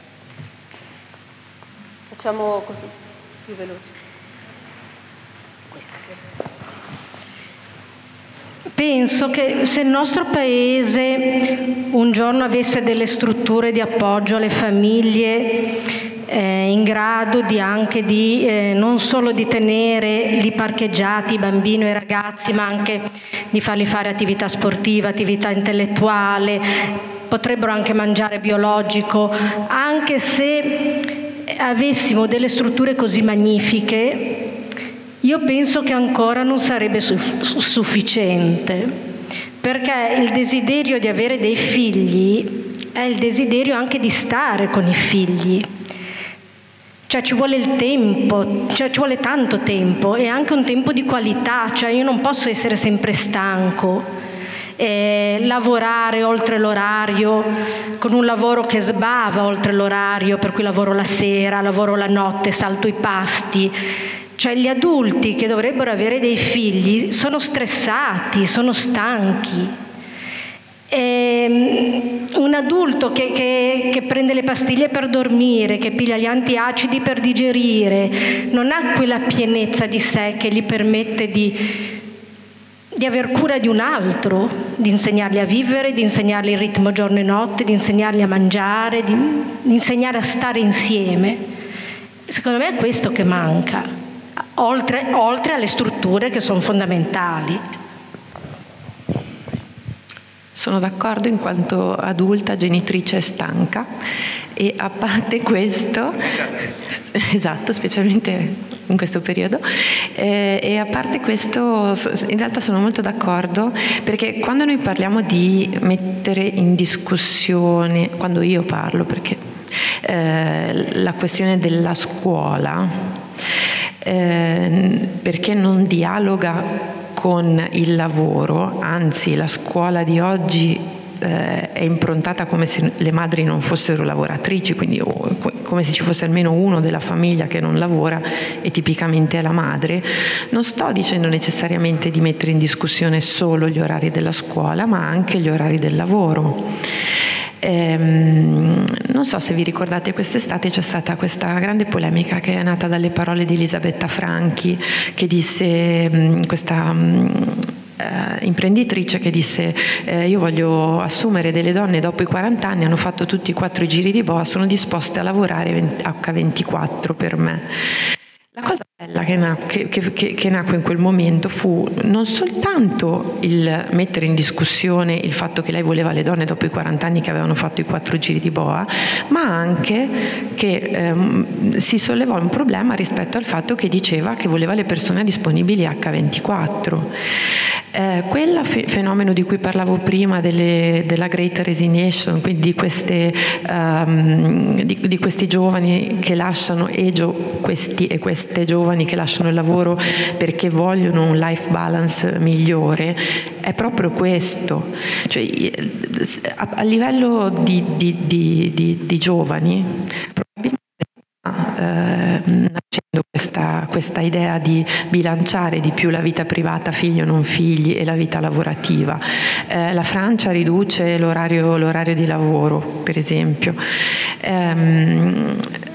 Facciamo così, più veloce. Questa credo. Penso che se il nostro Paese un giorno avesse delle strutture di appoggio alle famiglie eh, in grado di anche di eh, non solo di tenere lì parcheggiati i bambini e i ragazzi, ma anche di farli fare attività sportiva, attività intellettuale, potrebbero anche mangiare biologico, anche se avessimo delle strutture così magnifiche, io penso che ancora non sarebbe sufficiente, perché il desiderio di avere dei figli è il desiderio anche di stare con i figli. Cioè ci vuole il tempo, cioè ci vuole tanto tempo e anche un tempo di qualità, cioè io non posso essere sempre stanco, eh, lavorare oltre l'orario, con un lavoro che sbava oltre l'orario, per cui lavoro la sera, lavoro la notte, salto i pasti. Cioè gli adulti che dovrebbero avere dei figli sono stressati, sono stanchi. E un adulto che, che, che prende le pastiglie per dormire, che piglia gli antiacidi per digerire, non ha quella pienezza di sé che gli permette di, di aver cura di un altro, di insegnargli a vivere, di insegnargli il ritmo giorno e notte, di insegnargli a mangiare, di, di insegnare a stare insieme. Secondo me è questo che manca, oltre, oltre alle strutture che sono fondamentali. Sono d'accordo in quanto adulta, genitrice e stanca, e a parte questo, esatto, specialmente in questo periodo, eh, e a parte questo in realtà sono molto d'accordo, perché quando noi parliamo di mettere in discussione, quando io parlo, perché eh, la questione della scuola, eh, perché non dialoga con il lavoro, anzi la scuola di oggi eh, è improntata come se le madri non fossero lavoratrici, quindi oh, come se ci fosse almeno uno della famiglia che non lavora e tipicamente è la madre. Non sto dicendo necessariamente di mettere in discussione solo gli orari della scuola, ma anche gli orari del lavoro. Ehm, non so se vi ricordate, quest'estate c'è stata questa grande polemica che è nata dalle parole di Elisabetta Franchi, che disse, mh, questa mh, eh, imprenditrice che disse eh, io voglio assumere delle donne dopo i quaranta anni, hanno fatto tutti i quattro giri di boa, sono disposte a lavorare acca ventiquattro per me. La cosa bella che nacque, che, che, che nacque in quel momento fu non soltanto il mettere in discussione il fatto che lei voleva le donne dopo i quaranta anni che avevano fatto i quattro giri di boa, ma anche che ehm, si sollevò un problema rispetto al fatto che diceva che voleva le persone disponibili acca ventiquattro. Eh, quel fe- fenomeno di cui parlavo prima delle, della Great Resignation, quindi di, queste, um, di, di questi giovani che lasciano e gio- questi e queste giovani che lasciano il lavoro perché vogliono un life balance migliore, è proprio questo. Cioè, a, a livello di, di, di, di, di giovani probabilmente eh, nascendo questa, questa idea di bilanciare di più la vita privata, figlio non figli, e la vita lavorativa. Eh, la Francia riduce l'orario, l'orario di lavoro, per esempio. Ehm,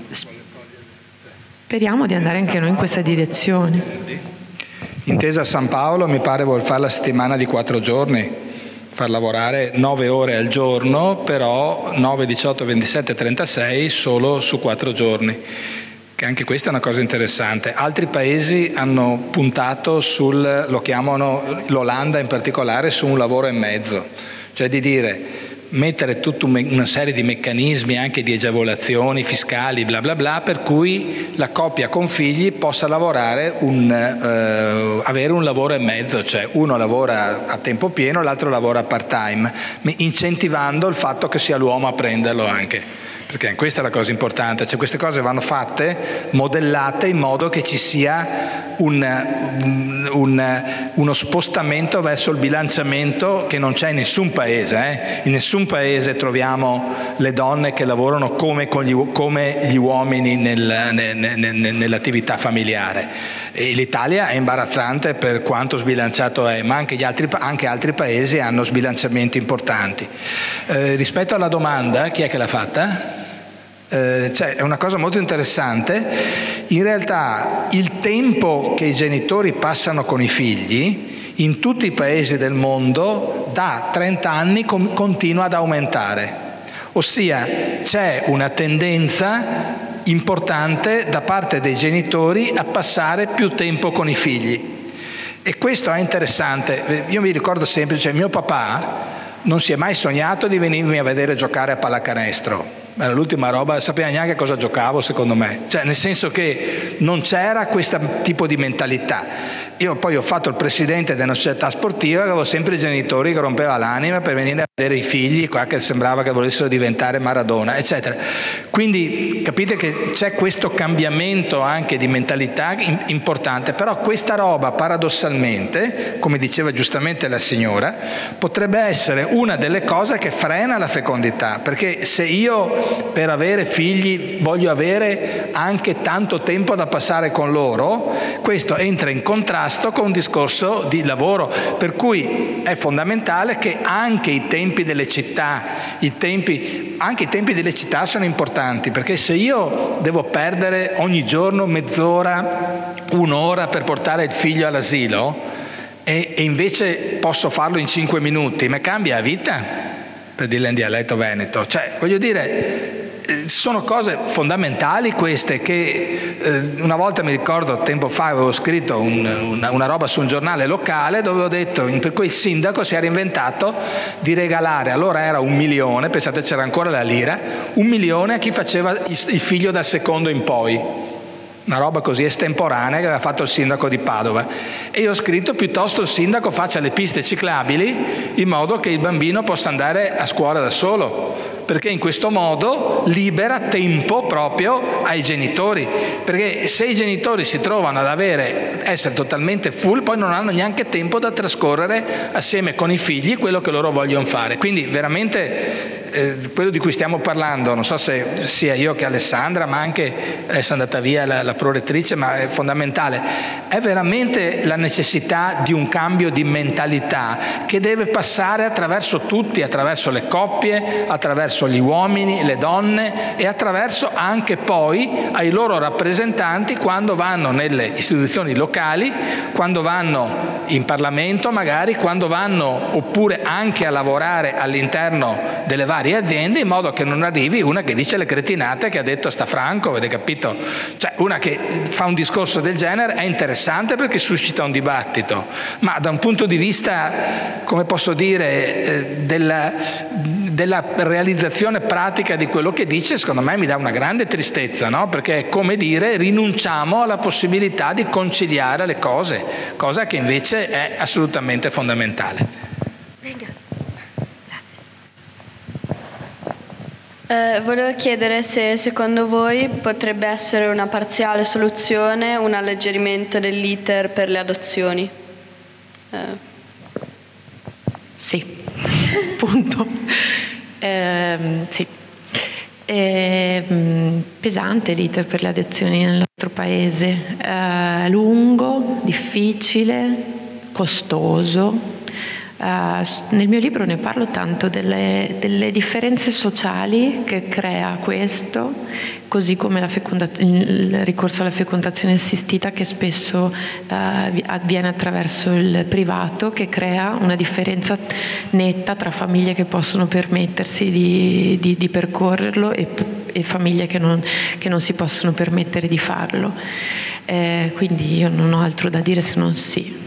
speriamo di andare anche noi in questa direzione. Intesa San Paolo mi pare vuol fare la settimana di quattro giorni, far lavorare nove ore al giorno, però nove, diciotto, ventisette, trentasei solo su quattro giorni, che anche questa è una cosa interessante. Altri paesi hanno puntato sul, lo chiamano, l'Olanda in particolare, su un lavoro e mezzo, cioè di dire mettere tutta una serie di meccanismi anche di agevolazioni fiscali bla bla bla, per cui la coppia con figli possa lavorare un, eh, avere un lavoro e mezzo, cioè uno lavora a tempo pieno, l'altro lavora part time, incentivando il fatto che sia l'uomo a prenderlo anche. Perché questa è la cosa importante, cioè queste cose vanno fatte, modellate in modo che ci sia un, un, uno spostamento verso il bilanciamento che non c'è in nessun paese. Eh? In nessun paese troviamo le donne che lavorano come, con gli, come gli uomini nel, nel, nel, nell'attività familiare. E l'Italia è imbarazzante per quanto sbilanciato è, ma anche, gli altri, anche altri paesi hanno sbilanciamenti importanti. Eh, rispetto alla domanda, chi è che l'ha fatta? Eh, cioè, è una cosa molto interessante. In realtà il tempo che i genitori passano con i figli in tutti i paesi del mondo da trenta anni com- continua ad aumentare. Ossia c'è una tendenza importante da parte dei genitori a passare più tempo con i figli. E questo è interessante. Io mi ricordo sempre, cioè mio papà non si è mai sognato di venirmi a vedere giocare a pallacanestro. Era l'ultima roba, sapeva neanche cosa giocavo secondo me, cioè nel senso che non c'era questo tipo di mentalità. Io poi ho fatto il presidente di una società sportiva, avevo sempre i genitori che rompeva l'anima per venire a vedere i figli qua che sembrava che volessero diventare Maradona, eccetera. Quindi capite che c'è questo cambiamento anche di mentalità importante, però questa roba paradossalmente, come diceva giustamente la signora, potrebbe essere una delle cose che frena la fecondità, perché se io per avere figli voglio avere anche tanto tempo da passare con loro, questo entra in contrasto con un discorso di lavoro, per cui è fondamentale che anche i tempi delle città, i tempi, anche i tempi delle città sono importanti, perché se io devo perdere ogni giorno mezz'ora, un'ora per portare il figlio all'asilo e, e invece posso farlo in cinque minuti, mi cambia la vita? Per dirla in dialetto veneto, cioè voglio dire, sono cose fondamentali queste che eh, una volta mi ricordo tempo fa avevo scritto un, una, una roba su un giornale locale dove ho detto, per cui il sindaco si era inventato di regalare, allora era un milione, pensate c'era ancora la lira, un milione a chi faceva il, il figlio dal secondo in poi. Una roba così estemporanea che aveva fatto il sindaco di Padova. E io ho scritto piuttosto il sindaco faccia le piste ciclabili in modo che il bambino possa andare a scuola da solo, perché in questo modo libera tempo proprio ai genitori, perché se i genitori si trovano ad avere, essere totalmente full, poi non hanno neanche tempo da trascorrere assieme con i figli quello che loro vogliono fare. Quindi veramente eh, quello di cui stiamo parlando, non so se sia io che Alessandra, ma anche adesso è andata via la, la prorettrice, ma è fondamentale, è veramente la necessità di un cambio di mentalità che deve passare attraverso tutti, attraverso le coppie, attraverso gli uomini, le donne e attraverso anche poi ai loro rappresentanti quando vanno nelle istituzioni locali, quando vanno in Parlamento magari, quando vanno oppure anche a lavorare all'interno delle varie aziende, in modo che non arrivi una che dice le cretinate che ha detto sta Franco, avete capito? Cioè una che fa un discorso del genere è interessante perché suscita un dibattito, ma da un punto di vista, come posso dire, eh, della, della realizzazione pratica di quello che dice, secondo me mi dà una grande tristezza, no? Perché è come dire rinunciamo alla possibilità di conciliare le cose, cosa che invece è assolutamente fondamentale. Venga. Eh, volevo chiedere se secondo voi potrebbe essere una parziale soluzione un alleggerimento dell'iter per le adozioni. Eh. Sì, punto. Eh, sì. È pesante l'iter per le adozioni nel nostro paese, eh, lungo, difficile, costoso. Uh, nel mio libro ne parlo tanto delle, delle differenze sociali che crea questo, così come la il ricorso alla fecondazione assistita che spesso uh, avviene attraverso il privato, che crea una differenza netta tra famiglie che possono permettersi di, di, di percorrerlo e, e famiglie che non, che non si possono permettere di farlo. Eh, quindi io non ho altro da dire se non sì.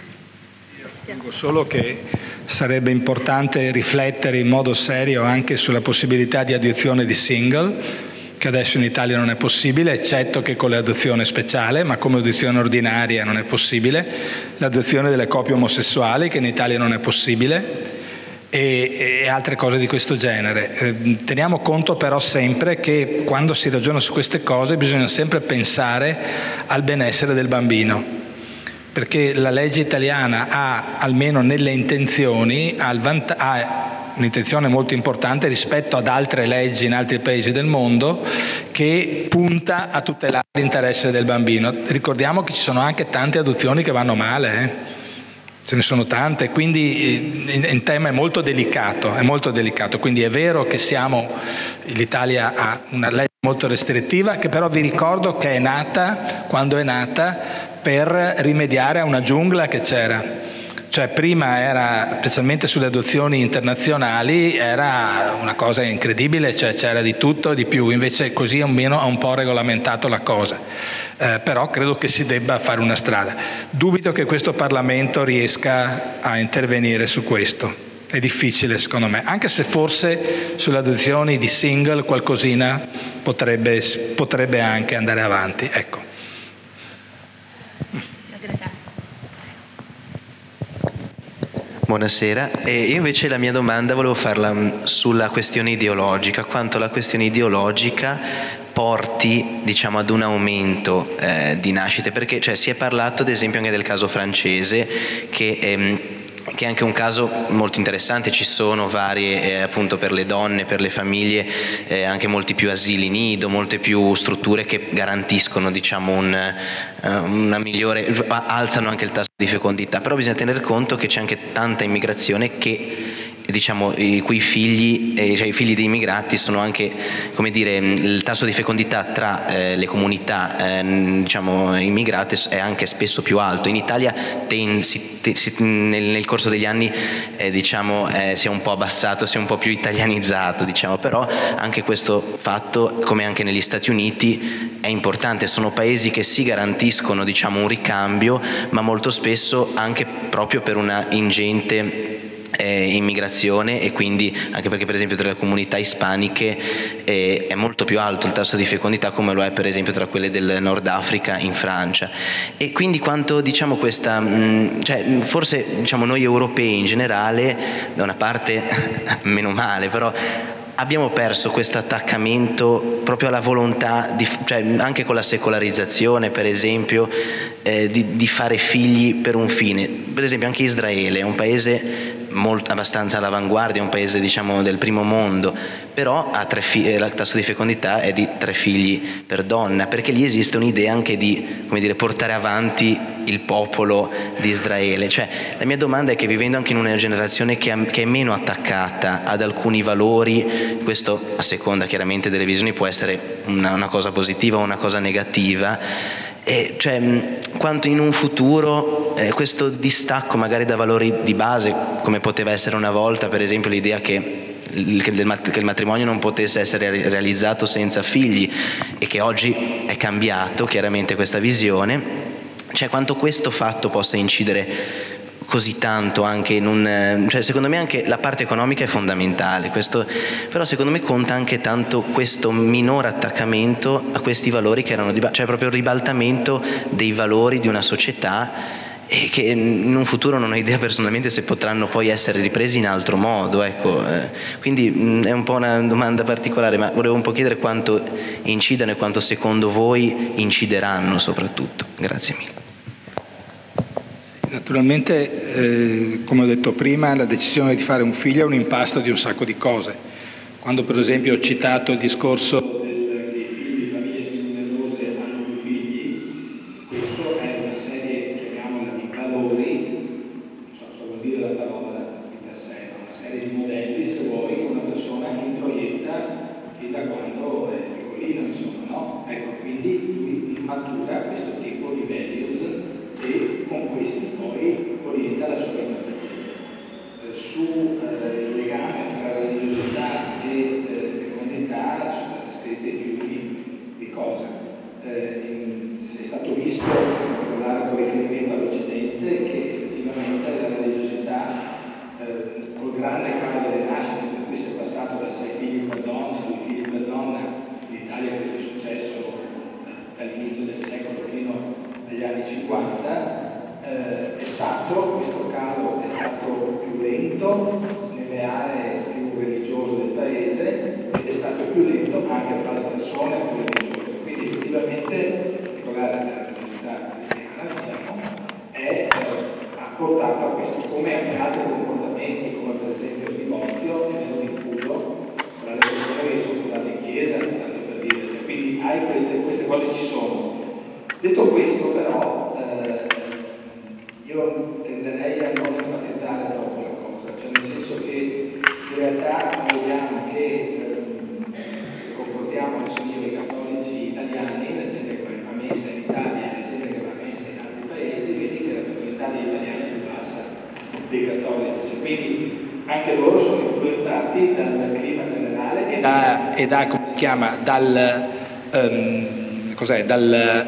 Solo che sarebbe importante riflettere in modo serio anche sulla possibilità di adozione di single, che adesso in Italia non è possibile, eccetto che con l'adozione speciale, ma come adozione ordinaria non è possibile, l'adozione delle coppie omosessuali, che in Italia non è possibile, e, e altre cose di questo genere. Eh, teniamo conto però sempre che quando si ragiona su queste cose bisogna sempre pensare al benessere del bambino, perché la legge italiana ha, almeno nelle intenzioni, ha, il vant- ha un'intenzione molto importante rispetto ad altre leggi in altri paesi del mondo, che punta a tutelare l'interesse del bambino. Ricordiamo che ci sono anche tante adozioni che vanno male, eh? Ce ne sono tante, quindi il tema è molto delicato, è molto delicato. Quindi è vero che siamo, l'Italia ha una legge molto restrittiva, che però vi ricordo che è nata, quando è nata, per rimediare a una giungla che c'era. Cioè prima era, specialmente sulle adozioni internazionali, era una cosa incredibile, cioè c'era di tutto e di più, invece così almeno ha un po' regolamentato la cosa. Eh, però credo che si debba fare una strada. Dubito che questo Parlamento riesca a intervenire su questo. È difficile secondo me, anche se forse sulle adozioni di single qualcosina potrebbe, potrebbe anche andare avanti. Ecco. Buonasera, e io invece la mia domanda volevo farla sulla questione ideologica, quanto la questione ideologica porti, diciamo, ad un aumento eh, di nascite, perché cioè, si è parlato ad esempio anche del caso francese, che ehm, che è anche un caso molto interessante. Ci sono varie, eh, appunto per le donne, per le famiglie, eh, anche molti più asili nido, molte più strutture che garantiscono, diciamo, un, uh, una migliore, alzano anche il tasso di fecondità, però bisogna tener conto che c'è anche tanta immigrazione che, diciamo, i cui figli, eh, cioè i figli dei immigrati sono anche, come dire, il tasso di fecondità tra eh, le comunità eh, diciamo immigrate è anche spesso più alto. In Italia ten, si, te, si, nel, nel corso degli anni eh, diciamo eh, si è un po' abbassato, si è un po' più italianizzato, diciamo, però anche questo fatto, come anche negli Stati Uniti, è importante. Sono paesi che si garantiscono, diciamo, un ricambio, ma molto spesso anche proprio per una ingente Eh, immigrazione, e quindi anche perché per esempio tra le comunità ispaniche eh, è molto più alto il tasso di fecondità, come lo è per esempio tra quelle del Nord Africa in Francia. E quindi quanto, diciamo, questa mh, cioè forse, diciamo, noi europei in generale, da una parte meno male, però abbiamo perso questo attaccamento proprio alla volontà, di, cioè anche con la secolarizzazione per esempio, eh, di, di fare figli per un fine. Per esempio anche Israele è un paese molto, abbastanza all'avanguardia, un paese, diciamo, del primo mondo, però ha tre figli, il tasso di fecondità è di tre figli per donna, perché lì esiste un'idea anche di, come dire, portare avanti il popolo di Israele. Cioè, la mia domanda è che, vivendo anche in una generazione che, ha, che è meno attaccata ad alcuni valori, questo a seconda chiaramente delle visioni può essere una, una cosa positiva o una cosa negativa, e cioè quanto in un futuro eh, questo distacco magari da valori di base, come poteva essere una volta per esempio l'idea che che il matrimonio non potesse essere realizzato senza figli, e che oggi è cambiato chiaramente questa visione, cioè quanto questo fatto possa incidere così tanto anche in un, cioè secondo me anche la parte economica è fondamentale, questo, però secondo me conta anche tanto questo minore attaccamento a questi valori che erano, cioè proprio il ribaltamento dei valori di una società, e che in un futuro non ho idea personalmente se potranno poi essere ripresi in altro modo, ecco. Quindi mh, è un po' una domanda particolare, ma volevo un po' chiedere quanto incidono e quanto secondo voi incideranno soprattutto. Grazie mille. Naturalmente, eh, come ho detto prima, la decisione di fare un figlio è un impasto di un sacco di cose. Quando per esempio ho citato il discorso del, che i figli di famiglie più numerose hanno più figli, questo è una serie, chiamiamola, di valori, non so cosa vuol dire la parola di per sé, ma una serie di modelli, se vuoi, che una persona introietta fin da quando è piccolino, insomma, no? Ecco, quindi lui matura questo tipo di values e con questi poi orienta la sua vita. Su eh, il legame tra religiosità e eh, comunità sono scritte fiumi di cose. Eh, in, è stato visto con largo riferimento all'Occidente che effettivamente la religiosità, eh, col grande calo delle nascite, per cui si è passato da sei figli per donna a due figli per donna, in Italia questo è successo dall'inizio del secolo fino agli anni cinquanta, eh, è stato, questo calo è stato più lento nelle aree più religiose del paese ed è stato più lento anche fra le persone più religiose. Quindi effettivamente, in particolare la religiosità cristiana, diciamo, è, eh, ha portato a questo, come anche altri comportamenti, come per esempio il divorzio, che è diffuso tra le persone che sono sposate in chiesa, tanto per dire. Cioè, quindi hai queste, queste cose ci sono. Detto questo, però, eh, io tenderei a non enfatizzare troppo la cosa, cioè nel senso che in realtà vediamo che eh, se confrontiamo le famiglie cattolici italiani, la gente che va messa in Italia e la gente che va messa in altri paesi, vedi che la comunità degli italiani è più bassa dei cattolici, cioè, quindi anche loro sono influenzati dal clima generale e da, e da come si chiama, dal, um, cos'è, dal,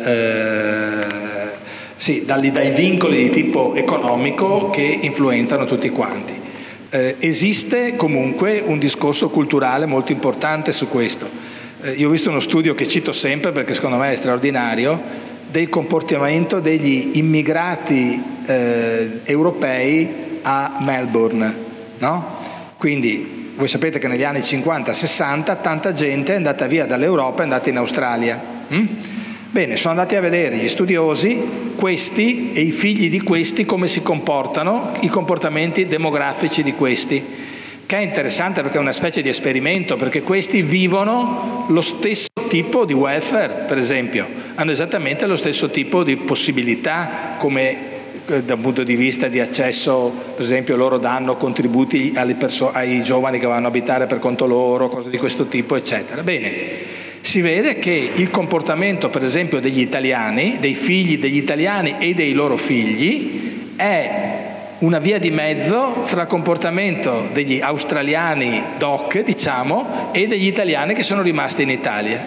uh, sì, dai, dai vincoli di tipo economico che influenzano tutti quanti. Eh, esiste comunque un discorso culturale molto importante su questo. Eh, io ho visto uno studio che cito sempre perché secondo me è straordinario, del comportamento degli immigrati eh, europei a Melbourne, no? Quindi voi sapete che negli anni cinquanta sessanta tanta gente è andata via dall'Europa e è andata in Australia. Hm? Bene, sono andati a vedere gli studiosi questi e i figli di questi come si comportano, i comportamenti demografici di questi, che è interessante perché è una specie di esperimento, perché questi vivono lo stesso tipo di welfare, per esempio, hanno esattamente lo stesso tipo di possibilità come eh, da un punto di vista di accesso, per esempio loro danno contributi alle perso- ai giovani che vanno a abitare per conto loro, cose di questo tipo, eccetera. Bene. Si vede che il comportamento, per esempio, degli italiani, dei figli degli italiani e dei loro figli, è una via di mezzo fra il comportamento degli australiani doc, diciamo, e degli italiani che sono rimasti in Italia.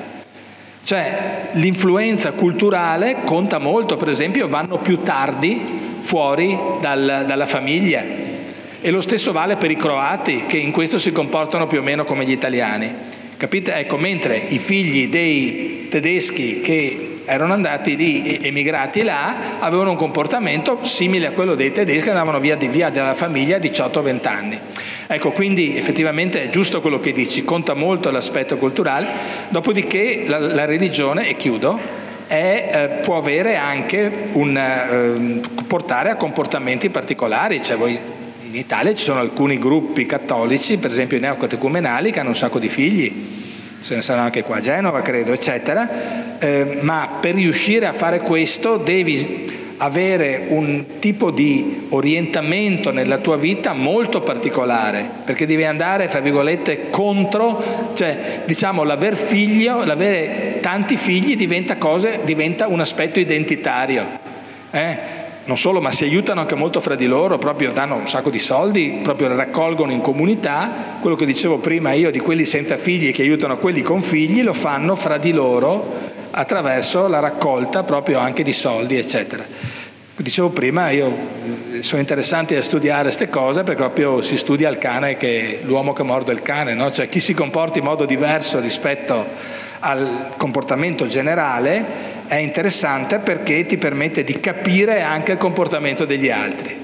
Cioè, l'influenza culturale conta molto, per esempio, vanno più tardi fuori dal, dalla famiglia. E lo stesso vale per i croati, che in questo si comportano più o meno come gli italiani. Capite? Ecco, mentre i figli dei tedeschi che erano andati lì, emigrati là, avevano un comportamento simile a quello dei tedeschi che andavano via di via dalla famiglia a diciotto venti anni. Ecco, quindi effettivamente è giusto quello che dici, conta molto l'aspetto culturale, dopodiché la, la religione, e chiudo, è, eh, può avere anche un, eh, portare a comportamenti particolari, cioè voi in Italia ci sono alcuni gruppi cattolici, per esempio i neocatecumenali, che hanno un sacco di figli, se ne saranno anche qua a Genova, credo, eccetera, eh, ma per riuscire a fare questo devi avere un tipo di orientamento nella tua vita molto particolare, perché devi andare, fra virgolette, contro, cioè diciamo l'aver figlio, l'avere tanti figli diventa, cose, diventa un aspetto identitario. Eh? Non solo, ma si aiutano anche molto fra di loro, proprio danno un sacco di soldi, proprio raccolgono in comunità. Quello che dicevo prima io di quelli senza figli che aiutano quelli con figli, lo fanno fra di loro attraverso la raccolta proprio anche di soldi, eccetera. Dicevo prima, io sono interessanti a studiare queste cose perché proprio si studia il cane, che l'uomo che morde il cane, no? Cioè chi si comporta in modo diverso rispetto al comportamento generale è interessante perché ti permette di capire anche il comportamento degli altri.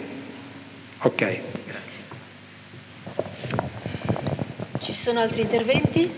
Ok. Ci sono altri interventi?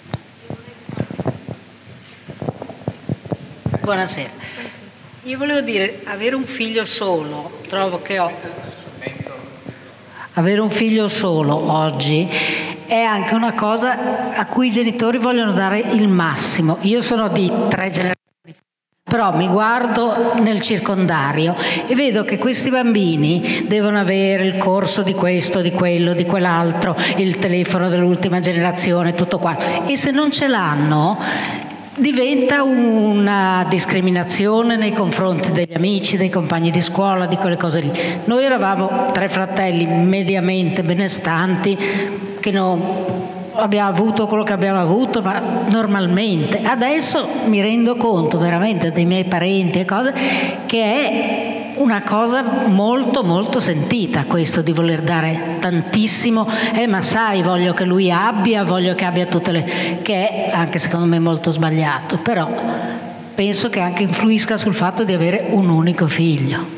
Buonasera. Io volevo dire, avere un figlio solo, trovo che ho... Avere un figlio solo oggi è anche una cosa a cui i genitori vogliono dare il massimo. Io sono di tre generazioni, però mi guardo nel circondario e vedo che questi bambini devono avere il corso di questo, di quello, di quell'altro, il telefono dell'ultima generazione, tutto qua. E se non ce l'hanno, diventa una discriminazione nei confronti degli amici, dei compagni di scuola, di quelle cose lì. Noi eravamo tre fratelli mediamente benestanti, che non abbiamo avuto quello che abbiamo avuto, ma normalmente. Adesso mi rendo conto veramente dei miei parenti e cose che è una cosa molto molto sentita, questo di voler dare tantissimo, eh ma sai, voglio che lui abbia, voglio che abbia tutte le... che è anche secondo me molto sbagliato, però penso che anche influisca sul fatto di avere un unico figlio.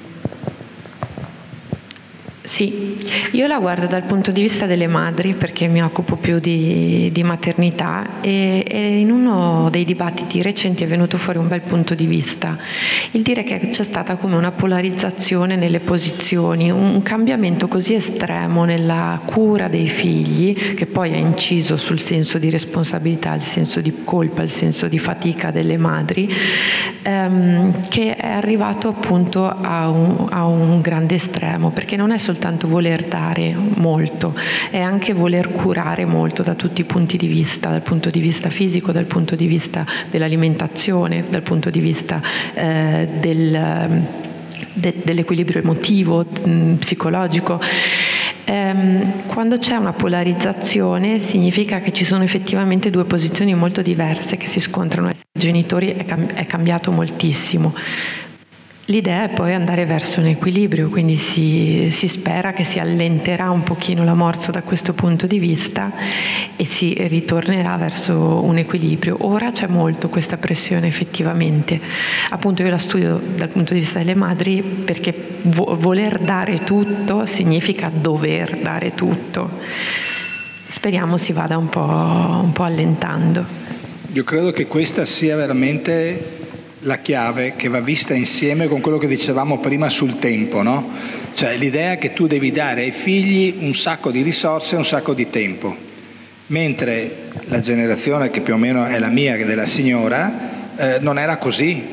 Sì, io la guardo dal punto di vista delle madri perché mi occupo più di, di maternità e, e in uno dei dibattiti recenti è venuto fuori un bel punto di vista, il dire che c'è stata come una polarizzazione nelle posizioni, un cambiamento così estremo nella cura dei figli che poi ha inciso sul senso di responsabilità, il senso di colpa, il senso di fatica delle madri, ehm, che è arrivato appunto a un, a un grande estremo, perché non è soltanto voler dare molto, è anche voler curare molto da tutti i punti di vista, dal punto di vista fisico, dal punto di vista dell'alimentazione, dal punto di vista eh, del de, dell'equilibrio emotivo, mh, psicologico. Ehm, quando c'è una polarizzazione significa che ci sono effettivamente due posizioni molto diverse che si scontrano. Essere genitori è, cam- è cambiato moltissimo. L'idea è poi andare verso un equilibrio, quindi si, si spera che si allenterà un pochino la morsa da questo punto di vista e si ritornerà verso un equilibrio. Ora c'è molto questa pressione effettivamente, appunto io la studio dal punto di vista delle madri perché vo- voler dare tutto significa dover dare tutto. Speriamo si vada un po', un po' allentando. Io credo che questa sia veramente la chiave che va vista insieme con quello che dicevamo prima sul tempo, no? Cioè l'idea che tu devi dare ai figli un sacco di risorse e un sacco di tempo, mentre la generazione che più o meno è la mia, che della signora, eh, non era così.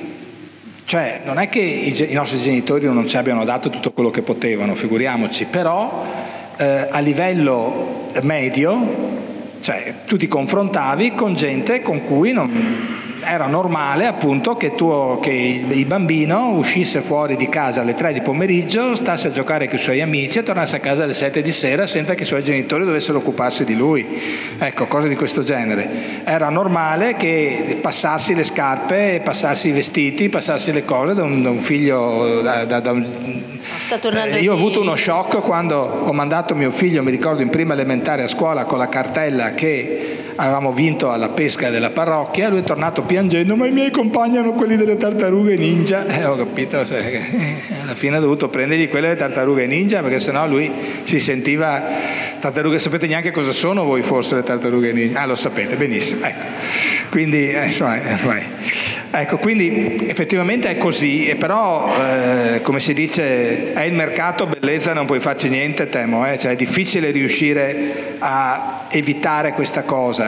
Cioè non è che i, i nostri genitori non ci abbiano dato tutto quello che potevano, figuriamoci, però eh, a livello medio, cioè tu ti confrontavi con gente con cui non... Era normale appunto che, tu, che il bambino uscisse fuori di casa alle tre di pomeriggio, stasse a giocare con i suoi amici e tornasse a casa alle sette di sera senza che i suoi genitori dovessero occuparsi di lui. Ecco, cose di questo genere. Era normale che passarsi le scarpe, passarsi i vestiti, passarsi le cose da un, da un figlio... Da, da, da un, Sta tornando eh, io ho avuto uno shock quando ho mandato mio figlio, mi ricordo in prima elementare a scuola con la cartella che avevamo vinto alla pesca della parrocchia, lui è tornato piangendo, ma i miei compagni erano quelli delle tartarughe ninja. Eh, ho capito, se, eh, alla fine ho dovuto prendergli quelle delle tartarughe ninja, perché sennò lui si sentiva tartarughe. Sapete neanche cosa sono voi forse le tartarughe ninja? Ah, lo sapete, benissimo. Ecco, quindi, eh, insomma, eh, ecco, quindi effettivamente è così, e però eh, come si dice, è il mercato, bellezza, non puoi farci niente, temo, eh? Cioè è difficile riuscire a evitare questa cosa.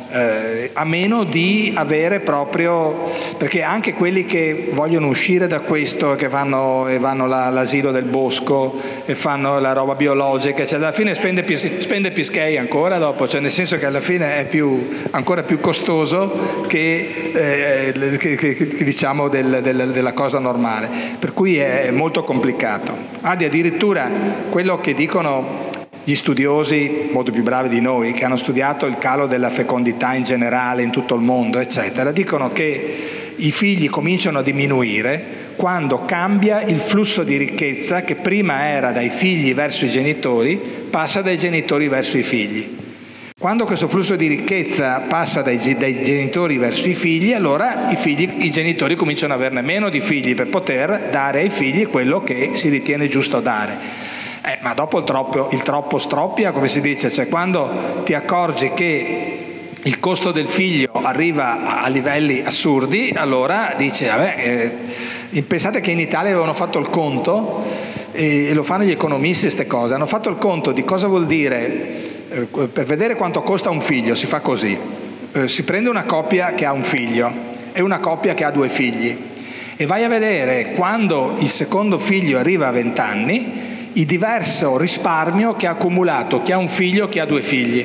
Eh, a meno di avere proprio, perché anche quelli che vogliono uscire da questo, che vanno e vanno là, all'asilo del bosco e fanno la roba biologica, cioè alla fine spende, spende pischei ancora dopo, cioè nel senso che alla fine è più, ancora più costoso che, eh, che, che, che diciamo del, del, della cosa normale, per cui è molto complicato. Adi, addirittura quello che dicono gli studiosi molto più bravi di noi, che hanno studiato il calo della fecondità in generale in tutto il mondo, eccetera, dicono che i figli cominciano a diminuire quando cambia il flusso di ricchezza che prima era dai figli verso i genitori, passa dai genitori verso i figli. Quando questo flusso di ricchezza passa dai, dai genitori verso i figli, allora i, figli, i genitori cominciano ad averne meno di figli per poter dare ai figli quello che si ritiene giusto dare. Eh, ma dopo il troppo, il troppo stroppia, come si dice, cioè quando ti accorgi che il costo del figlio arriva a, a livelli assurdi, allora dici, vabbè, eh, pensate che in Italia avevano fatto il conto, e, e lo fanno gli economisti queste cose, hanno fatto il conto di cosa vuol dire, eh, per vedere quanto costa un figlio, si fa così, eh, si prende una coppia che ha un figlio e una coppia che ha due figli, e vai a vedere quando il secondo figlio arriva a venti anni, il diverso risparmio che ha accumulato chi ha un figlio, chi ha due figli.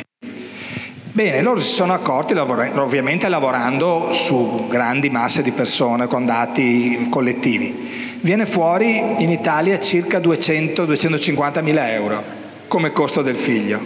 Bene, loro si sono accorti, ovviamente lavorando su grandi masse di persone con dati collettivi. Viene fuori in Italia circa duecento duecentocinquanta mila euro come costo del figlio.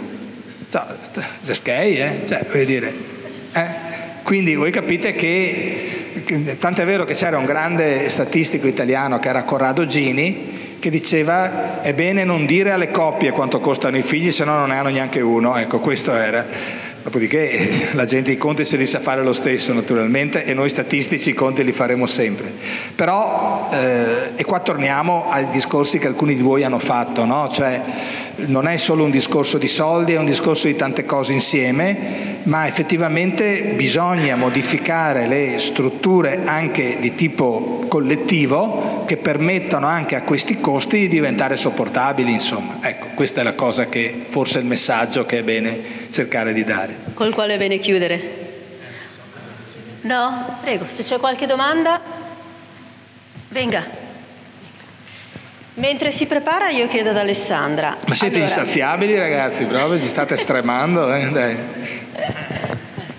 Cioè, schei, eh? Cioè, voglio dire, eh? Quindi voi capite che, tant'è vero che c'era un grande statistico italiano che era Corrado Gini, che diceva è bene non dire alle coppie quanto costano i figli, se no non ne hanno neanche uno. Ecco, questo era. Dopodiché la gente i conti se li sa fare lo stesso naturalmente, e noi statistici i conti li faremo sempre. Però, eh, e qua torniamo ai discorsi che alcuni di voi hanno fatto, no? Cioè non è solo un discorso di soldi, è un discorso di tante cose insieme, ma effettivamente bisogna modificare le strutture anche di tipo collettivo che permettano anche a questi costi di diventare sopportabili, insomma. Ecco, questa è la cosa che forse è il messaggio che è bene cercare di dare. Col quale è bene chiudere. No? Prego, se c'è qualche domanda, venga. Mentre si prepara io chiedo ad Alessandra. Ma siete allora... insaziabili ragazzi, proprio ci state stremando, eh? Dai.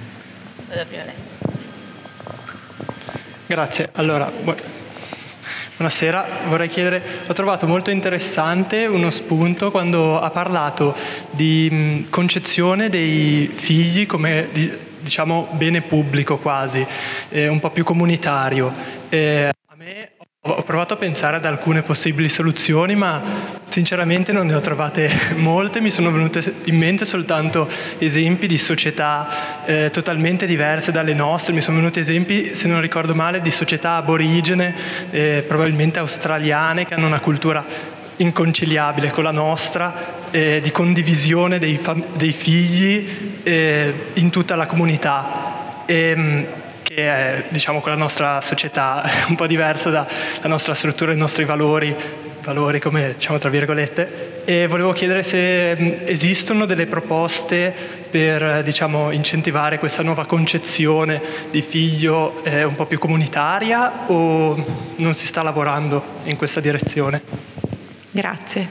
Grazie, allora Buonasera, vorrei chiedere, ho trovato molto interessante uno spunto quando ha parlato di mh, concezione dei figli come di, diciamo bene pubblico quasi, eh, un po' più comunitario. Eh, a me ho provato a pensare ad alcune possibili soluzioni, ma sinceramente non ne ho trovate molte. Mi sono venute in mente soltanto esempi di società eh, totalmente diverse dalle nostre. Mi sono venuti esempi, se non ricordo male, di società aborigene, eh, probabilmente australiane, che hanno una cultura inconciliabile con la nostra, eh, di condivisione dei, fam- dei figli eh, in tutta la comunità. E, che è, diciamo, con la nostra società un po' diverso dalla nostra struttura, i nostri valori, valori come, diciamo, tra virgolette, e volevo chiedere se esistono delle proposte per, diciamo, incentivare questa nuova concezione di figlio eh, un po' più comunitaria, o non si sta lavorando in questa direzione? Grazie.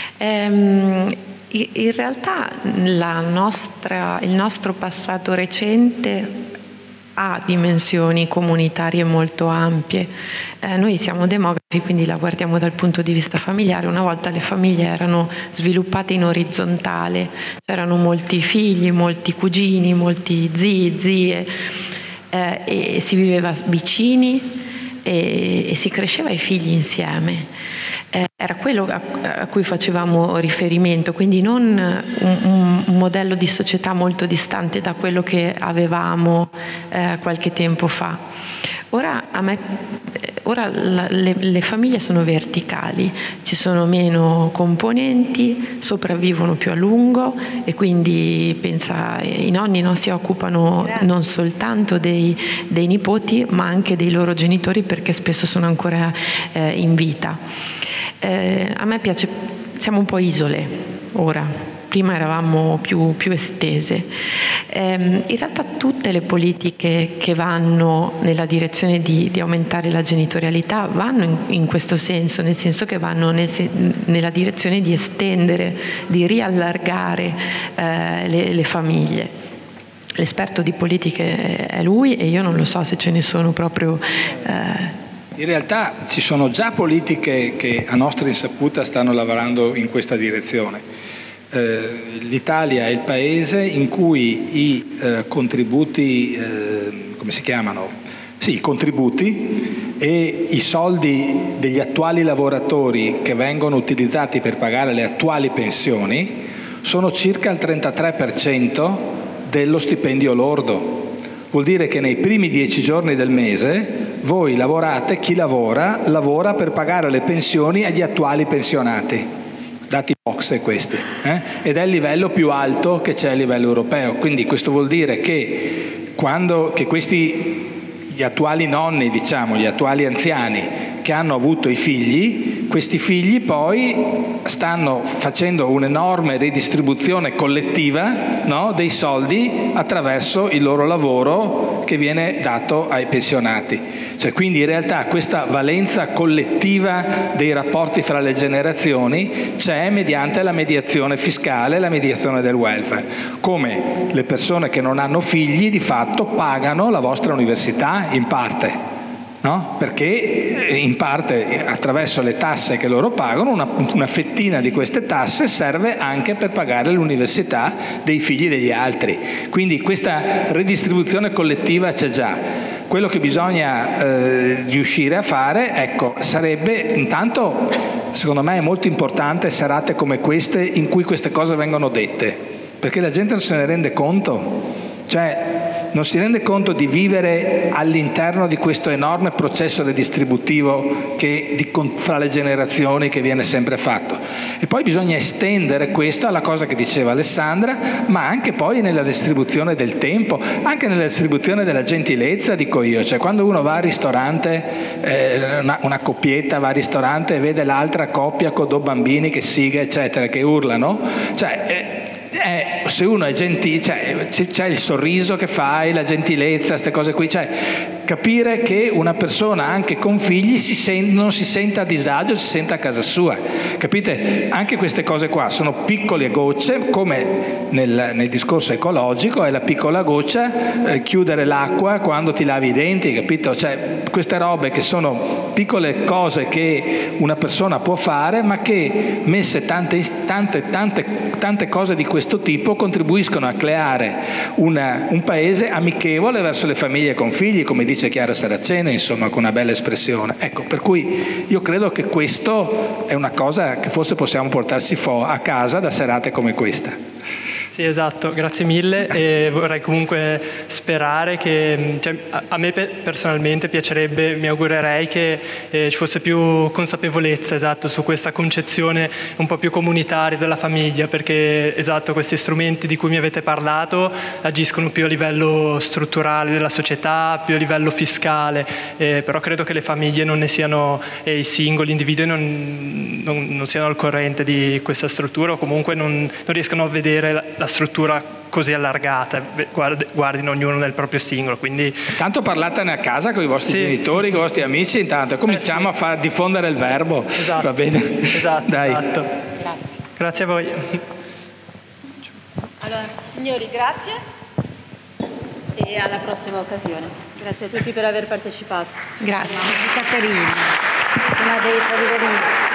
Ehm, in realtà la nostra, il nostro passato recente ha dimensioni comunitarie molto ampie. Eh, noi siamo demografi, quindi la guardiamo dal punto di vista familiare. Una volta le famiglie erano sviluppate in orizzontale, c'erano molti figli, molti cugini, molti zii, zie, eh, e si viveva vicini e, e si cresceva i figli insieme. Eh, era quello a, a cui facevamo riferimento, quindi non un, un modello di società molto distante da quello che avevamo eh, qualche tempo fa. Ora, a me, ora la, le, le famiglie sono verticali, ci sono meno componenti, sopravvivono più a lungo e quindi pensa, i nonni non si occupano non soltanto dei, dei nipoti ma anche dei loro genitori, perché spesso sono ancora eh, in vita. Eh, a me piace, siamo un po' isole ora, prima eravamo più, più estese. Eh, in realtà tutte le politiche che vanno nella direzione di, di aumentare la genitorialità vanno in, in questo senso, nel senso che vanno nel, nella direzione di estendere, di riallargare eh, le, le famiglie. L'esperto di politiche è lui e io non lo so se ce ne sono proprio... Eh, In realtà ci sono già politiche che a nostra insaputa stanno lavorando in questa direzione. Eh, L'Italia è il paese in cui i eh, contributi, eh, come si chiamano? Sì, i contributi e i soldi degli attuali lavoratori che vengono utilizzati per pagare le attuali pensioni sono circa il trentatré per cento dello stipendio lordo. Vuol dire che nei primi dieci giorni del mese voi lavorate, chi lavora, lavora per pagare le pensioni agli attuali pensionati. Dati Box questi. Eh? Ed è il livello più alto che c'è a livello europeo. Quindi questo vuol dire che quando che questi, gli attuali nonni, diciamo, gli attuali anziani che hanno avuto i figli, questi figli poi stanno facendo un'enorme ridistribuzione collettiva, no, dei soldi attraverso il loro lavoro che viene dato ai pensionati. Cioè, quindi in realtà questa valenza collettiva dei rapporti fra le generazioni c'è mediante la mediazione fiscale, la mediazione del welfare. Come le persone che non hanno figli di fatto pagano la vostra università in parte. No? Perché in parte attraverso le tasse che loro pagano una, una fettina di queste tasse serve anche per pagare l'università dei figli degli altri, quindi questa redistribuzione collettiva c'è già. Quello che bisogna eh, riuscire a fare, ecco, sarebbe intanto, secondo me è molto importante serate come queste in cui queste cose vengono dette, perché la gente non se ne rende conto, cioè non si rende conto di vivere all'interno di questo enorme processo redistributivo che, di, fra le generazioni che viene sempre fatto. E poi bisogna estendere questo alla cosa che diceva Alessandra, ma anche poi nella distribuzione del tempo, anche nella distribuzione della gentilezza, dico io. Cioè quando uno va al ristorante, eh, una, una coppietta va al ristorante e vede l'altra coppia con due bambini che siga, eccetera, che urlano, cioè... Eh, Eh, se uno è gentile, cioè, c'è il sorriso che fai, la gentilezza, queste cose qui, cioè, capire che una persona anche con figli si sen- non si senta a disagio, si senta a casa sua. Capite? Anche queste cose qua sono piccole gocce, come nel, nel discorso ecologico è la piccola goccia, eh, chiudere l'acqua quando ti lavi i denti, capito? Cioè, queste robe che sono piccole cose che una persona può fare, ma che messe tante, tante, tante, tante cose di questo tipo contribuiscono a creare una, un paese amichevole verso le famiglie con figli, come dice Chiara Saraceno, insomma, con una bella espressione. Ecco, per cui io credo che questo è una cosa che forse possiamo portarsi fo- a casa da serate come questa. Sì, esatto, grazie mille, e vorrei comunque sperare che, cioè, a me personalmente piacerebbe, mi augurerei che eh, ci fosse più consapevolezza, esatto, su questa concezione un po' più comunitaria della famiglia, perché esatto, questi strumenti di cui mi avete parlato agiscono più a livello strutturale della società, più a livello fiscale, eh, però credo che le famiglie non ne siano, e i singoli individui non, non, non siano al corrente di questa struttura, o comunque non, non riescano a vedere la, la struttura così allargata, guardino ognuno nel proprio singolo. Quindi tanto parlatene a casa con i vostri sì. genitori, con i vostri amici, intanto cominciamo eh sì. a far diffondere il verbo. Esatto. Va bene? Esatto, Dai. esatto. Grazie. Grazie a voi. Allora, signori, grazie e alla prossima occasione. Grazie a tutti per aver partecipato. Grazie. Caterina. Una dei